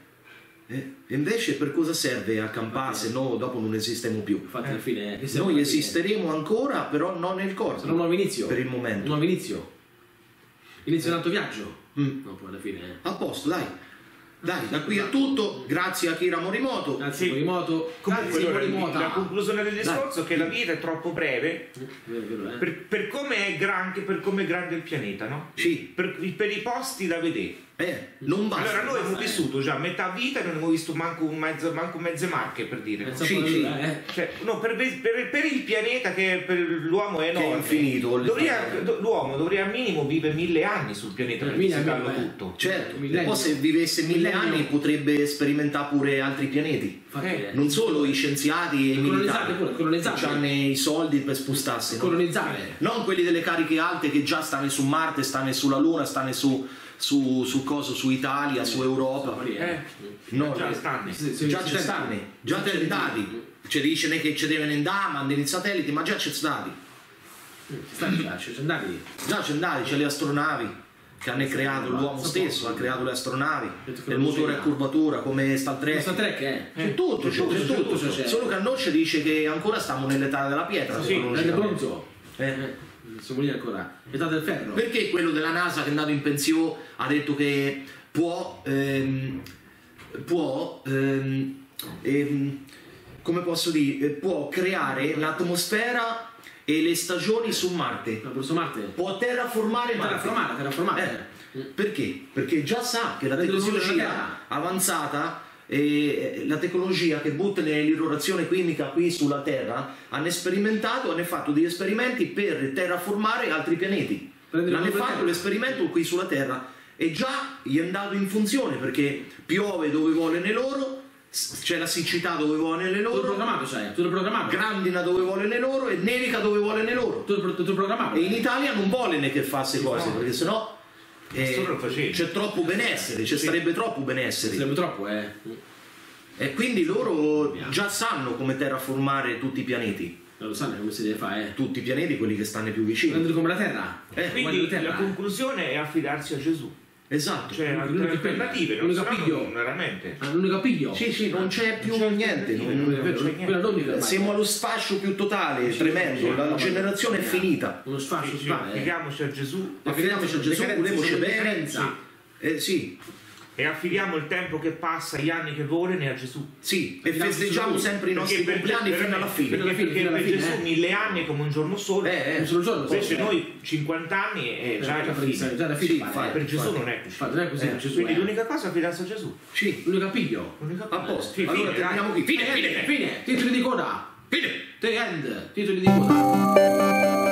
E invece per cosa serve accampare se no dopo non esistiamo più? Infatti alla fine Noi esisteremo ancora però non nel corpo. Sarà un nuovo inizio. Per il momento. Un nuovo inizio. Inizio un altro viaggio. No, poi alla fine. A posto, dai. Dai, da qui è tutto. Grazie a Akira Morimoto. Grazie Morimoto. Comunque Grazie Morimoto. la conclusione del discorso è che la vita è troppo breve per come è grande il pianeta, no? Sì. Per i posti da vedere. Non basta. Allora noi abbiamo vissuto già metà vita e non abbiamo visto manco mezze marche, per dire. Sì. Cioè, no, per il pianeta che per l'uomo è enorme, che è infinito, l'uomo dovrebbe al minimo vivere 1000 anni sul pianeta per visitarlo tutto. Certo, e poi se vivesse 1000 anni potrebbe sperimentare pure altri pianeti. Non solo i scienziati e i militari che hanno i soldi per spostarsi, no? Colonizzare. Non quelli delle cariche alte che già stanno su Marte, stanno sulla Luna, stanno su Italia, su Europa. No, già stanno. Già ci stanno, già te dati. Ci dice che ci devono andare, mandano i satelliti, ma già c'è stati. Già c'è andati, c'è le astronavi che hanno creato l'uomo stesso, ha creato le astronavi, il motore a curvatura come Star Trek. C'è tutto. Solo che a noi ci dice che ancora stiamo nell'età della pietra. Siamo lì ancora, età del ferro. Perché quello della NASA che è andato in pensione ha detto che può come posso dire, può creare l'atmosfera e le stagioni su Marte. Può terraformare Marte. Perché? Perché già sa che la tecnologia avanzata e la tecnologia che butta nell'irrorazione chimica qui sulla Terra hanno fatto degli esperimenti per terraformare altri pianeti. Hanno fatto l'esperimento qui sulla Terra e già gli è andato in funzione, perché piove dove vuole loro, c'è la siccità dove vuole loro, tutto programmato, grandina dove vuole loro e nevica dove vuole loro. Tutto programmato. E in Italia non vuole ne che fa queste cose, perché sennò c'è troppo benessere, sarebbe troppo benessere. Sarebbe troppo, E quindi loro già sanno come terraformare tutti i pianeti. Lo sanno come si deve fare, Tutti i pianeti, quelli che stanno più vicini. Prendere come la Terra. Quindi la conclusione è affidarsi a Gesù. Esatto. Cioè alternative, non saranno veramente. L'unico appiglio. Sì, non c'è più niente. Siamo allo sfascio più totale, tremendo. La generazione è finita. Uno sfascio totale. Affidiamoci a Gesù. Affidiamoci a Gesù, volemoci bene. Sì. E affidiamo il tempo che passa, gli anni che volano a Gesù. Sì, e festeggiamo sempre i nostri compleanni fino alla fine. Perché per Gesù 1000 anni è come un giorno solo. Invece noi 50 anni è già la fine. Per Gesù non è così. Quindi l'unica cosa è affidarsi a Gesù. Sì. L'unico appiglio. A posto. Allora terminiamo qui. Fine. Titoli di coda. Titoli di coda.